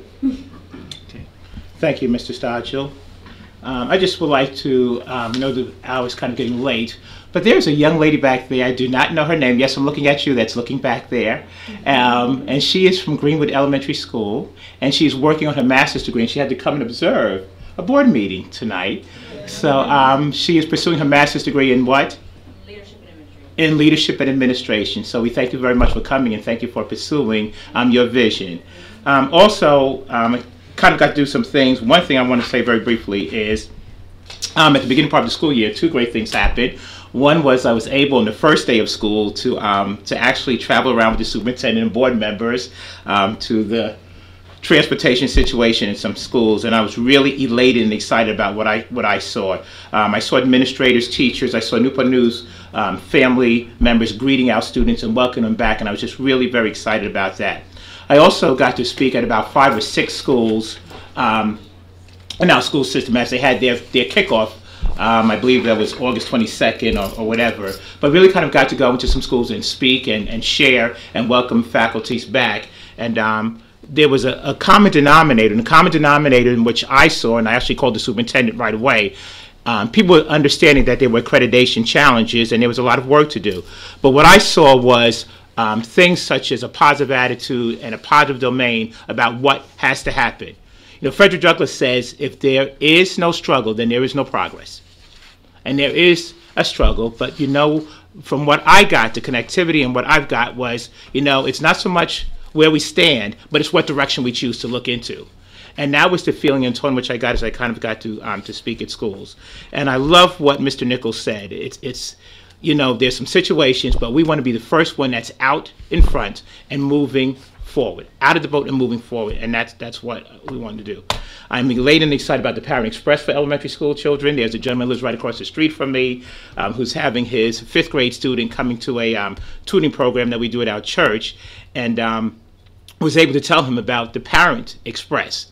Okay. Thank you, Mister Stodgill. Um, I just would like to um, know the hour is kind of getting late, but there's a young lady back there. I do not know her name. Yes, I'm looking at you. That's looking back there. Um, and she is from Greenwood Elementary School, and she's working on her master's degree, and she had to come and observe a board meeting tonight. So um, she is pursuing her master's degree in what? Leadership and administration. In leadership and administration. So we thank you very much for coming, and thank you for pursuing um, your vision. Um, also, um, kind of got to do some things. One thing I want to say very briefly is um, at the beginning part of the school year, two great things happened. One was I was able on the first day of school to um, to actually travel around with the superintendent and board members um, to the transportation situation in some schools, and I was really elated and excited about what I what I saw. Um, I saw administrators, teachers, I saw Newport News um, family members greeting our students and welcoming them back, and I was just really very excited about that. I also got to speak at about five or six schools um, in our school system as they had their, their kickoff. Um, I believe that was August twenty-second or, or whatever, but really kind of got to go into some schools and speak and, and share and welcome faculties back. And um, there was a, a common denominator, and the common denominator in which I saw, and I actually called the superintendent right away, um, people were understanding that there were accreditation challenges and there was a lot of work to do. But what I saw was Um, things such as a positive attitude and a positive domain about what has to happen. You know, Frederick Douglass says, if there is no struggle, then there is no progress. And there is a struggle, but you know, from what I got, the connectivity and what I've got was, you know, it's not so much where we stand, but it's what direction we choose to look into. And that was the feeling and tone which I got as I kind of got to um, to speak at schools. And I love what Mister Nichols said. It's, it's you know, there's some situations, but we want to be the first one that's out in front and moving forward, out of the boat and moving forward, and that's that's what we want to do. I'm elated and excited about the Parent Express for elementary school children. There's a gentleman who lives right across the street from me um, who's having his fifth grade student coming to a um, tutoring program that we do at our church, and um, was able to tell him about the Parent Express.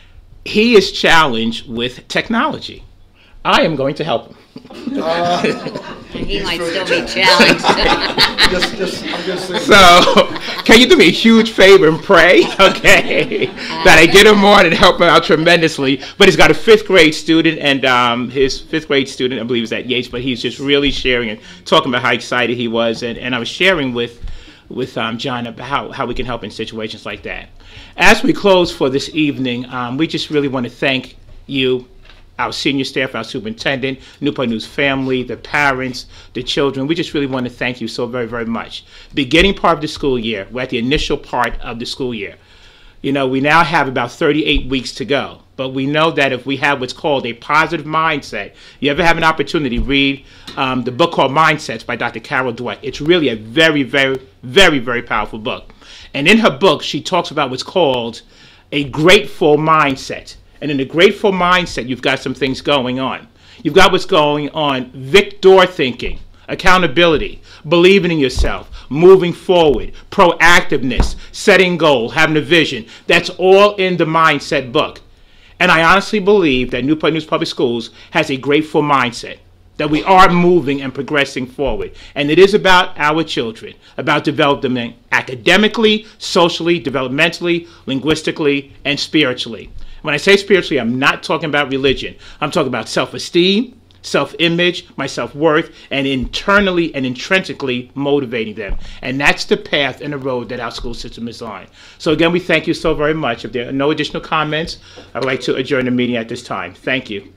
He is challenged with technology. I am going to help him. Uh, he might still be challenged. just, just, I'm just saying. So, can you do me a huge favor and pray, okay, that I get him on and help him out tremendously. But he's got a fifth grade student, and um, his fifth grade student, I believe, is at Yates, but he's just really sharing and talking about how excited he was. And, and I was sharing with, with um, John about how, how we can help in situations like that. As we close for this evening, um, we just really want to thank you, our senior staff, our superintendent, Newport News family, the parents, the children. We just really want to thank you so very, very much. Beginning part of the school year, we're at the initial part of the school year. You know, we now have about thirty-eight weeks to go, but we know that if we have what's called a positive mindset, you ever have an opportunity, read um, the book called Mindsets by Doctor Carol Dweck. It's really a very, very, very, very powerful book. And in her book, she talks about what's called a grateful mindset. And in a grateful mindset, you've got some things going on. You've got what's going on, victor thinking, accountability, believing in yourself, moving forward, proactiveness, setting goals, having a vision. That's all in the mindset book. And I honestly believe that Newport News Public Schools has a grateful mindset, that we are moving and progressing forward. And it is about our children, about developing them academically, socially, developmentally, linguistically, and spiritually. When I say spiritually, I'm not talking about religion. I'm talking about self-esteem, self-image, my self-worth, and internally and intrinsically motivating them. And that's the path and the road that our school system is on. So again, we thank you so very much. If there are no additional comments, I would like to adjourn the meeting at this time. Thank you.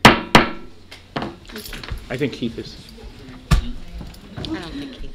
I think Keith is. I don't think Keith.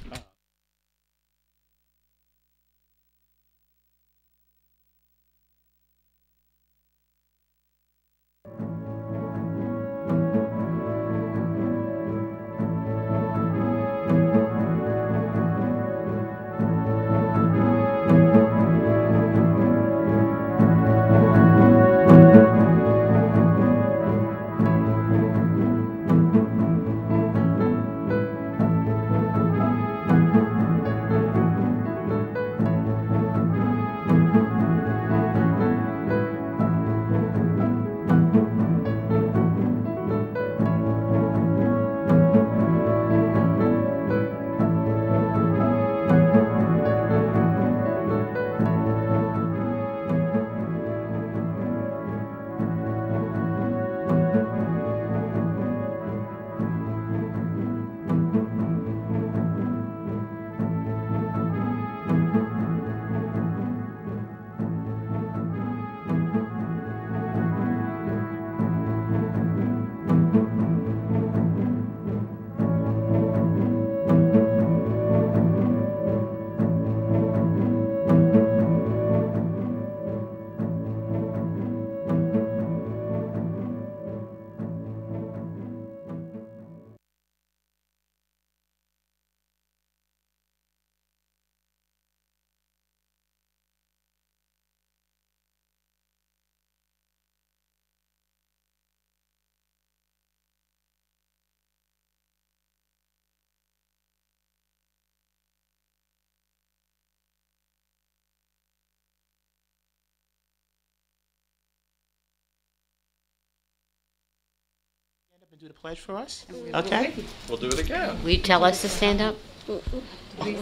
And do the pledge for us? Okay. We'll do it again. Will you tell us to stand up? Please,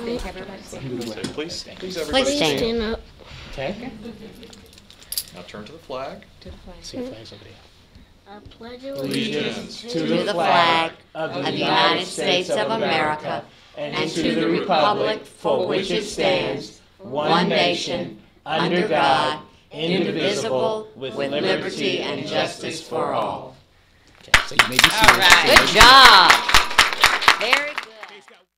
please, Please everybody stand. stand. up. Okay. Now turn to the flag. To the flag. See the flags over there. I pledge Allegiance to the flag of the United States of America and to the republic for which it stands, one nation, under God, indivisible, with liberty and justice for all. Okay, so you may be seated. All right. Good job. Very good.